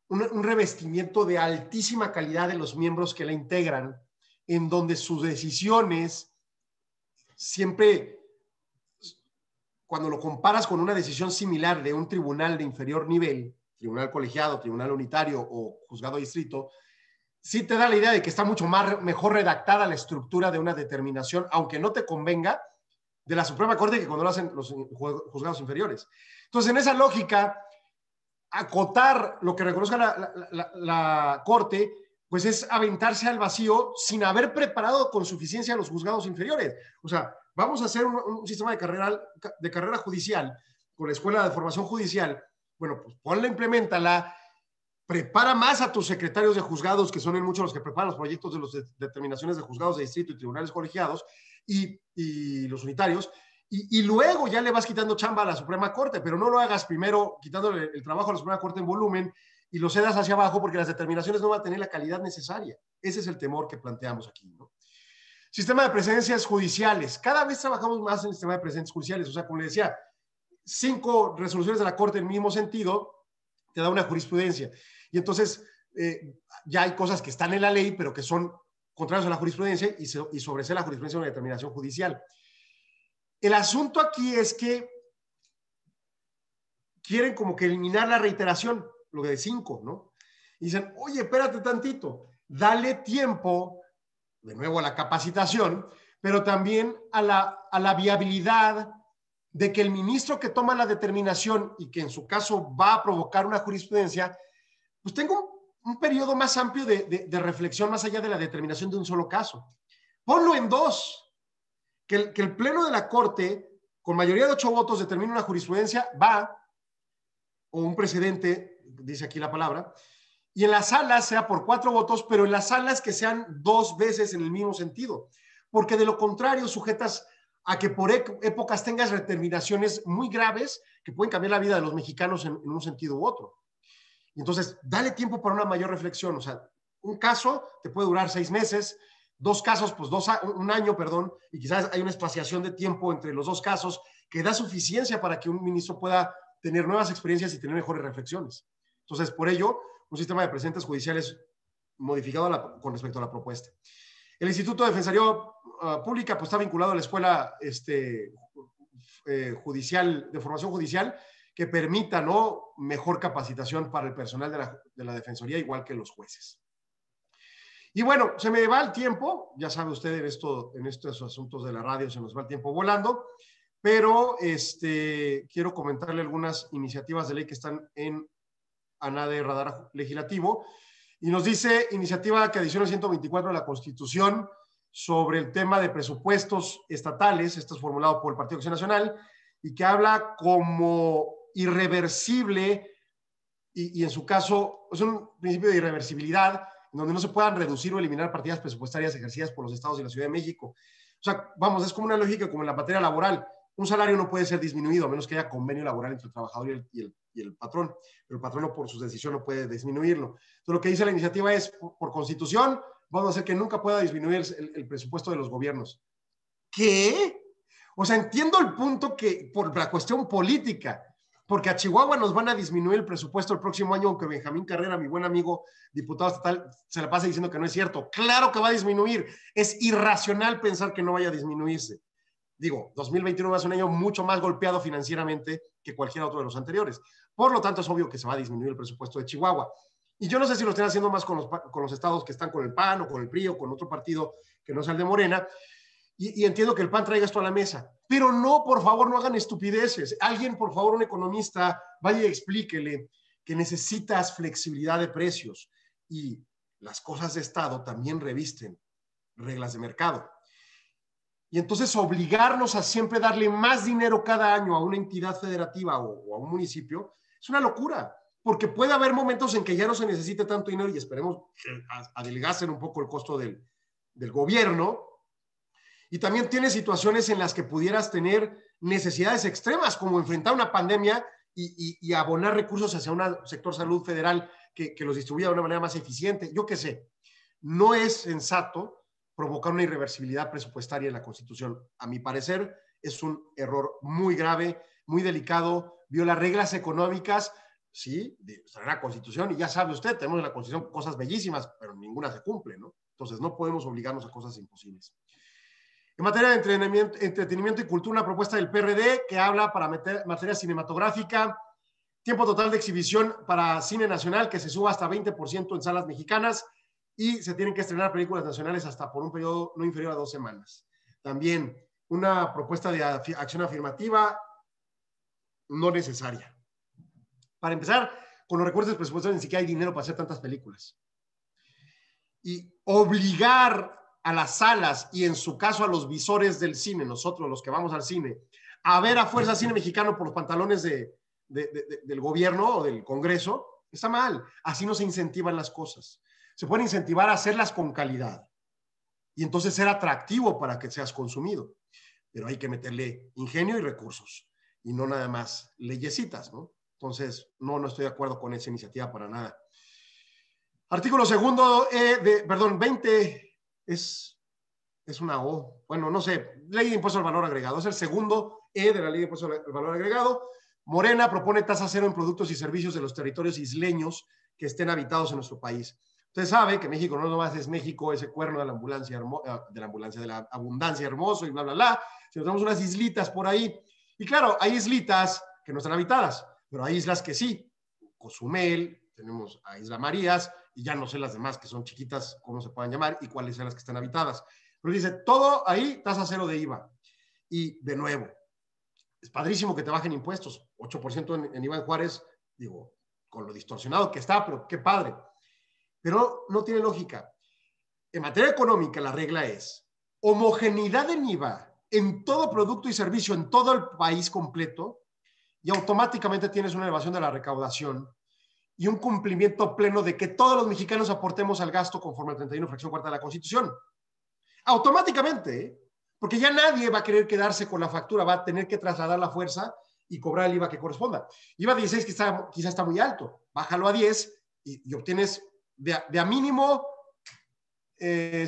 un, un revestimiento de altísima calidad de los miembros que la integran, en donde sus decisiones siempre, cuando lo comparas con una decisión similar de un tribunal de inferior nivel, tribunal colegiado, tribunal unitario o juzgado de distrito, sí te da la idea de que está mucho más, mejor redactada la estructura de una determinación, aunque no te convenga, de la Suprema Corte que cuando lo hacen los juzgados inferiores. Entonces, en esa lógica, acotar lo que reconozca la, la, la, la Corte, pues es aventarse al vacío sin haber preparado con suficiencia a los juzgados inferiores. O sea, vamos a hacer un, un sistema de carrera, de carrera judicial con la Escuela de Formación Judicial. Bueno, pues ponla, implementala, prepara más a tus secretarios de juzgados, que son en muchos los que preparan los proyectos de las de, determinaciones de juzgados de distrito y tribunales colegiados, y, y los unitarios, y, y luego ya le vas quitando chamba a la Suprema Corte, pero no lo hagas primero quitándole el trabajo a la Suprema Corte en volumen y lo cedas hacia abajo, porque las determinaciones no van a tener la calidad necesaria. Ese es el temor que planteamos aquí, ¿no? Sistema de precedencias judiciales. Cada vez trabajamos más en el sistema de precedencias judiciales. O sea, como le decía, cinco resoluciones de la Corte en el mismo sentido te da una jurisprudencia. Y entonces eh, ya hay cosas que están en la ley, pero que son contrarios a la jurisprudencia y, se, y sobresee la jurisprudencia de una determinación judicial. El asunto aquí es que quieren como que eliminar la reiteración, lo de cinco, ¿no? Y dicen, oye, espérate tantito, dale tiempo, de nuevo a la capacitación, pero también a la, a la viabilidad de que el ministro que toma la determinación y que en su caso va a provocar una jurisprudencia, pues tenga un, un periodo más amplio de, de, de reflexión más allá de la determinación de un solo caso. Ponlo en dos, que el, que el pleno de la Corte, con mayoría de ocho votos, determine una jurisprudencia, va, o un precedente, dice aquí la palabra, y en las salas sea por cuatro votos, pero en las salas que sean dos veces en el mismo sentido, porque de lo contrario sujetas a que por épocas tengas determinaciones muy graves que pueden cambiar la vida de los mexicanos en, en un sentido u otro. Y entonces, dale tiempo para una mayor reflexión. O sea, un caso te puede durar seis meses, dos casos, pues dos, un año, perdón, y quizás hay una espaciación de tiempo entre los dos casos que da suficiencia para que un ministro pueda tener nuevas experiencias y tener mejores reflexiones. Entonces, por ello, un sistema de precedentes judiciales modificado a la, con respecto a la propuesta. El Instituto de Defensoría uh, Pública pues, está vinculado a la Escuela este, eh, judicial, de Formación Judicial, que permita, ¿no?, mejor capacitación para el personal de la, de la Defensoría, igual que los jueces. Y bueno, se me va el tiempo, ya sabe usted en, esto, en estos asuntos de la radio se nos va el tiempo volando, pero este, quiero comentarle algunas iniciativas de ley que están en ANADE Radar Legislativo. Y nos dice iniciativa que adiciona ciento veinticuatro de la Constitución sobre el tema de presupuestos estatales, esto es formulado por el Partido Acción Nacional, y que habla como irreversible, y, y en su caso es un principio de irreversibilidad, en donde no se puedan reducir o eliminar partidas presupuestarias ejercidas por los estados y la Ciudad de México. O sea, vamos, es como una lógica como en la materia laboral. Un salario no puede ser disminuido a menos que haya convenio laboral entre el trabajador y el, y el, y el patrón, pero el patrón por su decisión no puede disminuirlo. Entonces, lo que dice la iniciativa es, por, por constitución, vamos a hacer que nunca pueda disminuir el, el presupuesto de los gobiernos. ¿Qué? O sea, entiendo el punto que por la cuestión política, porque a Chihuahua nos van a disminuir el presupuesto el próximo año, aunque Benjamín Carrera, mi buen amigo diputado estatal, se la pasa diciendo que no es cierto. Claro que va a disminuir. Es irracional pensar que no vaya a disminuirse. Digo, dos mil veintiuno va a ser un año mucho más golpeado financieramente que cualquier otro de los anteriores. Por lo tanto, es obvio que se va a disminuir el presupuesto de Chihuahua. Y yo no sé si lo están haciendo más con los, con los estados que están con el P A N o con el P R I o con otro partido que no sea el de Morena. Y, y entiendo que el P A N traiga esto a la mesa. Pero no, por favor, no hagan estupideces. Alguien, por favor, un economista, vaya y explíquele que necesitas flexibilidad de precios. Y las cosas de Estado también revisten reglas de mercado. Y entonces obligarnos a siempre darle más dinero cada año a una entidad federativa o, o a un municipio es una locura, porque puede haber momentos en que ya no se necesite tanto dinero y esperemos que adelgacen un poco el costo del, del gobierno. Y también tiene situaciones en las que pudieras tener necesidades extremas, como enfrentar una pandemia y, y, y abonar recursos hacia un sector salud federal que, que los distribuya de una manera más eficiente. Yo qué sé, no es sensato provocar una irreversibilidad presupuestaria en la Constitución. A mi parecer, es un error muy grave, muy delicado, viola reglas económicas, sí, está en la Constitución, y ya sabe usted, tenemos en la Constitución cosas bellísimas, pero ninguna se cumple, ¿no? Entonces no podemos obligarnos a cosas imposibles. En materia de entretenimiento, entretenimiento y cultura, una propuesta del P R D que habla para meter, materia cinematográfica, tiempo total de exhibición para cine nacional que se suba hasta veinte por ciento en salas mexicanas, y se tienen que estrenar películas nacionales hasta por un periodo no inferior a dos semanas. También una propuesta de acción afirmativa no necesaria. Para empezar, con los recursos presupuestarios ni siquiera hay dinero para hacer tantas películas. Y obligar a las salas, y en su caso a los visores del cine, nosotros los que vamos al cine, a ver a fuerza cine mexicano por los pantalones de, de, de, de, del gobierno o del Congreso, está mal. Así no se incentivan las cosas. Se pueden incentivar a hacerlas con calidad y entonces ser atractivo para que seas consumido. Pero hay que meterle ingenio y recursos y no nada más leyesitas, ¿no? Entonces, no, no estoy de acuerdo con esa iniciativa para nada. Artículo segundo, eh, de, perdón, veinte es, es una O. Bueno, no sé, Ley de Impuesto al Valor Agregado. Es el segundo E de la Ley de Impuesto al Valor Agregado. Morena propone tasa cero en productos y servicios de los territorios isleños que estén habitados en nuestro país. Usted sabe que México no nomás es México, ese cuerno de la ambulancia, de la ambulancia, de la abundancia hermoso y bla, bla, bla, sino tenemos unas islitas por ahí. Y claro, hay islitas que no están habitadas, pero hay islas que sí. Cozumel, tenemos a Isla Marías, y ya no sé las demás que son chiquitas, cómo se puedan llamar, y cuáles son las que están habitadas. Pero dice, todo ahí, tasa cero de I V A. Y de nuevo, es padrísimo que te bajen impuestos, ocho por ciento en, en Iván Juárez, digo, con lo distorsionado que está, pero qué padre. Pero no tiene lógica. En materia económica, la regla es homogeneidad en I V A en todo producto y servicio en todo el país completo, y automáticamente tienes una elevación de la recaudación y un cumplimiento pleno de que todos los mexicanos aportemos al gasto conforme al treinta y uno fracción cuarta de la Constitución. Automáticamente, ¿eh? Porque ya nadie va a querer quedarse con la factura, va a tener que trasladar la fuerza y cobrar el I V A que corresponda. I V A dieciséis quizá, quizá está muy alto, bájalo a diez y, y obtienes de a, de a mínimo eh,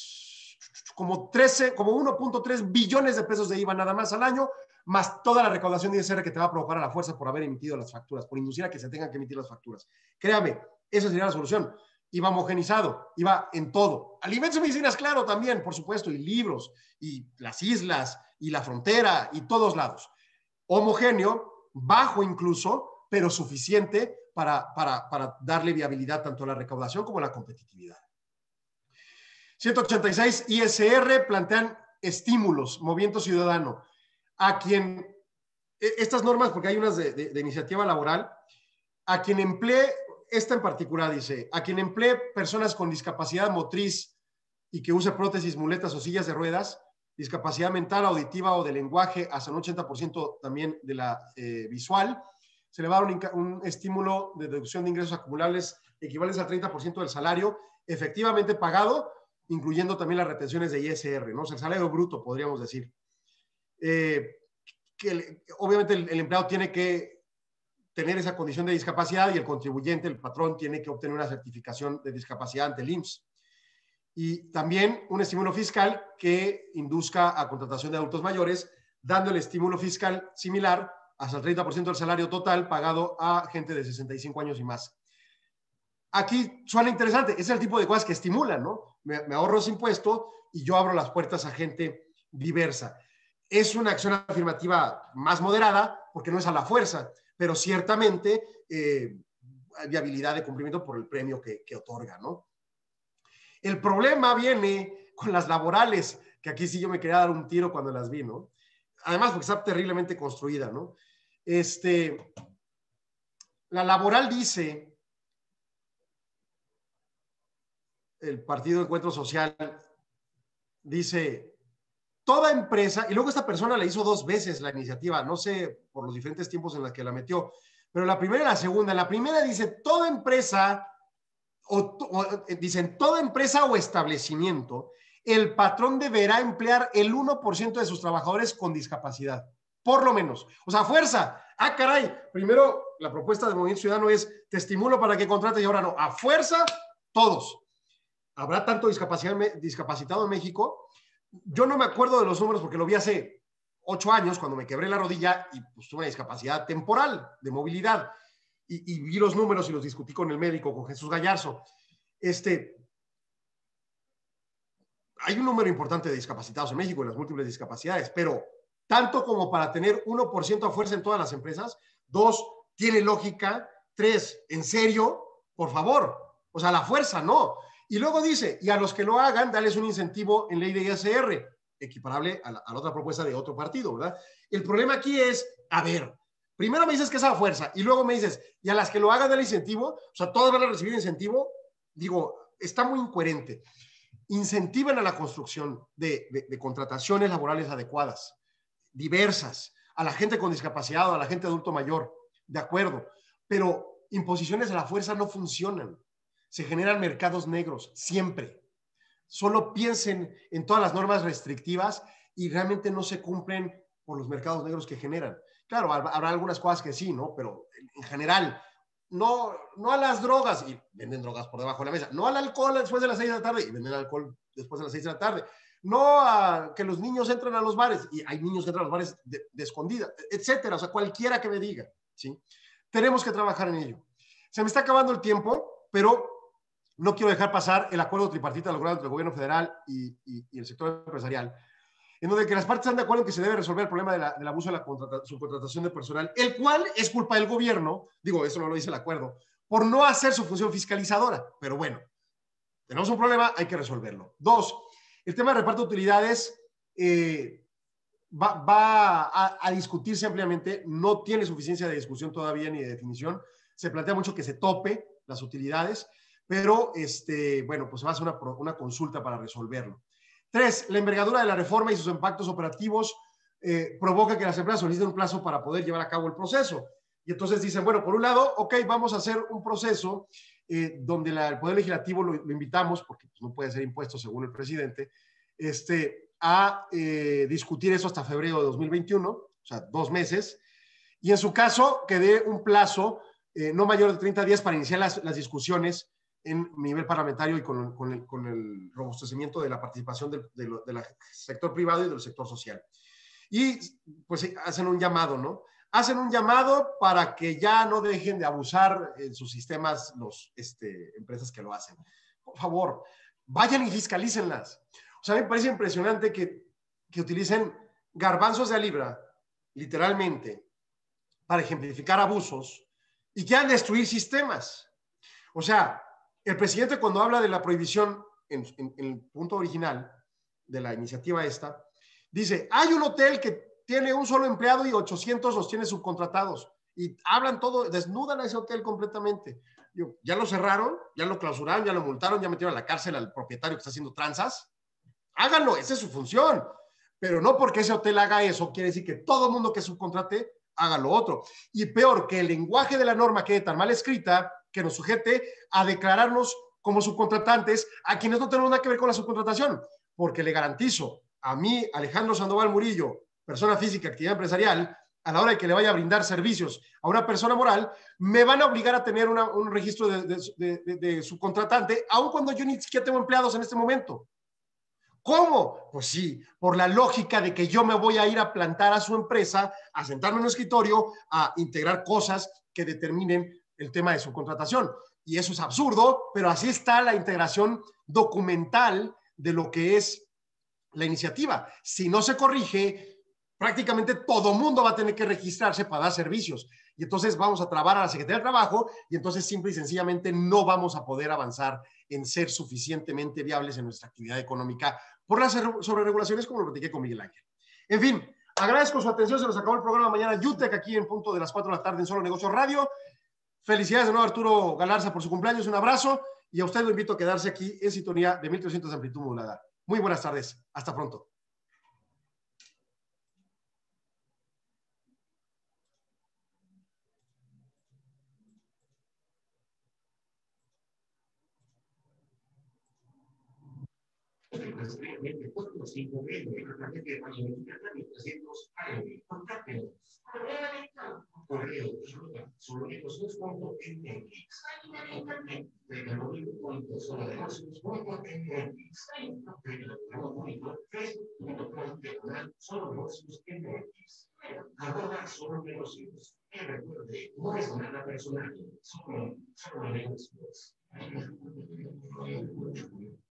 como, trece, como uno punto tres billones de pesos de I V A nada más al año, más toda la recaudación de I S R que te va a provocar a la fuerza por haber emitido las facturas, por inducir a que se tengan que emitir las facturas. Créame, esa sería la solución. I V A homogenizado, I V A en todo. Alimentos y medicinas, claro, también, por supuesto, y libros, y las islas, y la frontera, y todos lados. Homogéneo, bajo incluso, pero suficiente para, para, para darle viabilidad tanto a la recaudación como a la competitividad. ciento ochenta y seis, I S R, plantean estímulos, movimiento ciudadano. A quien, estas normas, porque hay unas de, de, de iniciativa laboral, a quien emplee, esta en particular dice, a quien emplee personas con discapacidad motriz y que use prótesis, muletas o sillas de ruedas, discapacidad mental, auditiva o de lenguaje, hasta un ochenta por ciento también de la eh, visual, se le va a dar un, un estímulo de deducción de ingresos acumulables equivalentes al treinta por ciento del salario efectivamente pagado, incluyendo también las retenciones de I S R, ¿no? O sea, el salario bruto, podríamos decir. Eh, que el, obviamente el, el empleado tiene que tener esa condición de discapacidad y el contribuyente, el patrón, tiene que obtener una certificación de discapacidad ante el I M S S. Y también un estímulo fiscal que induzca a contratación de adultos mayores, dando el estímulo fiscal similar hasta el treinta por ciento del salario total pagado a gente de sesenta y cinco años y más. Aquí suena interesante, es el tipo de cosas que estimulan, ¿no? Me, me ahorro ese impuesto y yo abro las puertas a gente diversa. Es una acción afirmativa más moderada porque no es a la fuerza, pero ciertamente eh, hay viabilidad de cumplimiento por el premio que, que otorga, ¿no? El problema viene con las laborales, que aquí sí yo me quería dar un tiro cuando las vi, ¿no? Además porque está terriblemente construida, ¿no? Este, la laboral dice, el Partido de Encuentro Social dice, toda empresa, y luego esta persona le hizo dos veces la iniciativa, no sé por los diferentes tiempos en los que la metió, pero la primera y la segunda. La primera dice, toda empresa, o, o dicen, toda empresa o establecimiento, el patrón deberá emplear el uno por ciento de sus trabajadores con discapacidad, por lo menos. O sea, fuerza. Ah, caray, primero la propuesta de Movimiento Ciudadano es, te estimulo para que contrates, y ahora no, a fuerza, todos. ¿Habrá tanto discapacidad, discapacitado en México? Yo no me acuerdo de los números porque lo vi hace ocho años cuando me quebré la rodilla y pues, tuve una discapacidad temporal de movilidad. y, y vi los números y los discutí con el médico, con Jesús Gallarzo. Este, hay un número importante de discapacitados en México, en las múltiples discapacidades, pero tanto como para tener uno por ciento a fuerza en todas las empresas. Dos, tiene lógica. Tres, ¿en serio? Por favor. O sea, la fuerza, no. Y luego dice, y a los que lo hagan, darles un incentivo en ley de I S R, equiparable a la, a la otra propuesta de otro partido, ¿verdad? El problema aquí es, a ver, primero me dices que es a fuerza, y luego me dices, y a las que lo hagan, darle incentivo, o sea, todos van a recibir incentivo. Digo, está muy incoherente. Incentivan a la construcción de, de, de contrataciones laborales adecuadas, diversas, a la gente con discapacidad, a la gente adulto mayor, de acuerdo, pero imposiciones a la fuerza no funcionan. Se generan mercados negros, siempre. Solo piensen en todas las normas restrictivas y realmente no se cumplen por los mercados negros que generan. Claro, habrá algunas cosas que sí, ¿no? Pero en general, no, no a las drogas, y venden drogas por debajo de la mesa, no al alcohol después de las seis de la tarde, y venden alcohol después de las seis de la tarde, no a que los niños entren a los bares, y hay niños que entran a los bares de, de escondida, etcétera. O sea, cualquiera que me diga, ¿sí? Tenemos que trabajar en ello. Se me está acabando el tiempo, pero no quiero dejar pasar el acuerdo tripartita logrado entre el gobierno federal y, y, y el sector empresarial, en donde que las partes están de acuerdo en que se debe resolver el problema de la, del abuso de la contrata, subcontratación de personal, el cual es culpa del gobierno, digo, eso no lo dice el acuerdo, por no hacer su función fiscalizadora. Pero bueno, tenemos un problema, hay que resolverlo. Dos, el tema de reparto de utilidades eh, va, va a, a discutirse ampliamente, no tiene suficiencia de discusión todavía ni de definición. Se plantea mucho que se tope las utilidades, pero este, bueno, pues va a ser una, una consulta para resolverlo. Tres, la envergadura de la reforma y sus impactos operativos eh, provoca que las empresas soliciten un plazo para poder llevar a cabo el proceso. Y entonces dicen, bueno, por un lado, ok, vamos a hacer un proceso eh, donde la, el Poder Legislativo lo, lo invitamos, porque pues, no puede ser impuesto según el presidente, este, a eh, discutir eso hasta febrero de dos mil veintiuno, o sea, dos meses, y en su caso que dé un plazo eh, no mayor de treinta días para iniciar las, las discusiones en nivel parlamentario y con, con, el, con el robustecimiento de la participación del, del, del sector privado y del sector social. Y pues hacen un llamado, ¿no? Hacen un llamado para que ya no dejen de abusar en sus sistemas las este, empresas que lo hacen. Por favor, vayan y fiscalícenlas. O sea, me parece impresionante que, que utilicen garbanzos de a libra, literalmente, para ejemplificar abusos y quieran destruir sistemas. O sea, el presidente cuando habla de la prohibición en, en, en el punto original de la iniciativa esta, dice, hay un hotel que tiene un solo empleado y ochocientos los tiene subcontratados y hablan todo, desnudan a ese hotel completamente. Digo, ya lo cerraron, ya lo clausuraron, ya lo multaron, ya metieron a la cárcel al propietario que está haciendo tranzas. Háganlo, esa es su función. Pero no porque ese hotel haga eso, quiere decir que todo el mundo que subcontrate haga lo otro. Y peor, que el lenguaje de la norma quede tan mal escrita que nos sujete a declararnos como subcontratantes a quienes no tenemos nada que ver con la subcontratación. Porque le garantizo a mí, Alejandro Sandoval Murillo, persona física, actividad empresarial, a la hora de que le vaya a brindar servicios a una persona moral, me van a obligar a tener una, un registro de, de, de, de, de subcontratante, aun cuando yo ni siquiera tengo empleados en este momento. ¿Cómo? Pues sí, por la lógica de que yo me voy a ir a plantar a su empresa, a sentarme en un escritorio, a integrar cosas que determinen el tema de subcontratación. Y eso es absurdo, pero así está la integración documental de lo que es la iniciativa. Si no se corrige, prácticamente todo mundo va a tener que registrarse para dar servicios. Y entonces vamos a trabar a la Secretaría del Trabajo y entonces simple y sencillamente no vamos a poder avanzar en ser suficientemente viables en nuestra actividad económica por las sobreregulaciones, como lo platiqué con Miguel Ángel. En fin, agradezco su atención. Se nos acabó el programa mañana Yutec aquí en punto de las cuatro de la tarde en Solo Negocios Radio. Felicidades de nuevo a Arturo Galarza por su cumpleaños. Un abrazo y a usted lo invito a quedarse aquí en sintonía de mil trescientos de amplitud modulada. Muy buenas tardes. Hasta pronto. correo arroba solonegocios punto m x, www.solonegocios punto m x, facebook punto com diagonal solonegocios m x, arroba solonegocios. Y recuerde, no es nada personal, solo, solo negocios.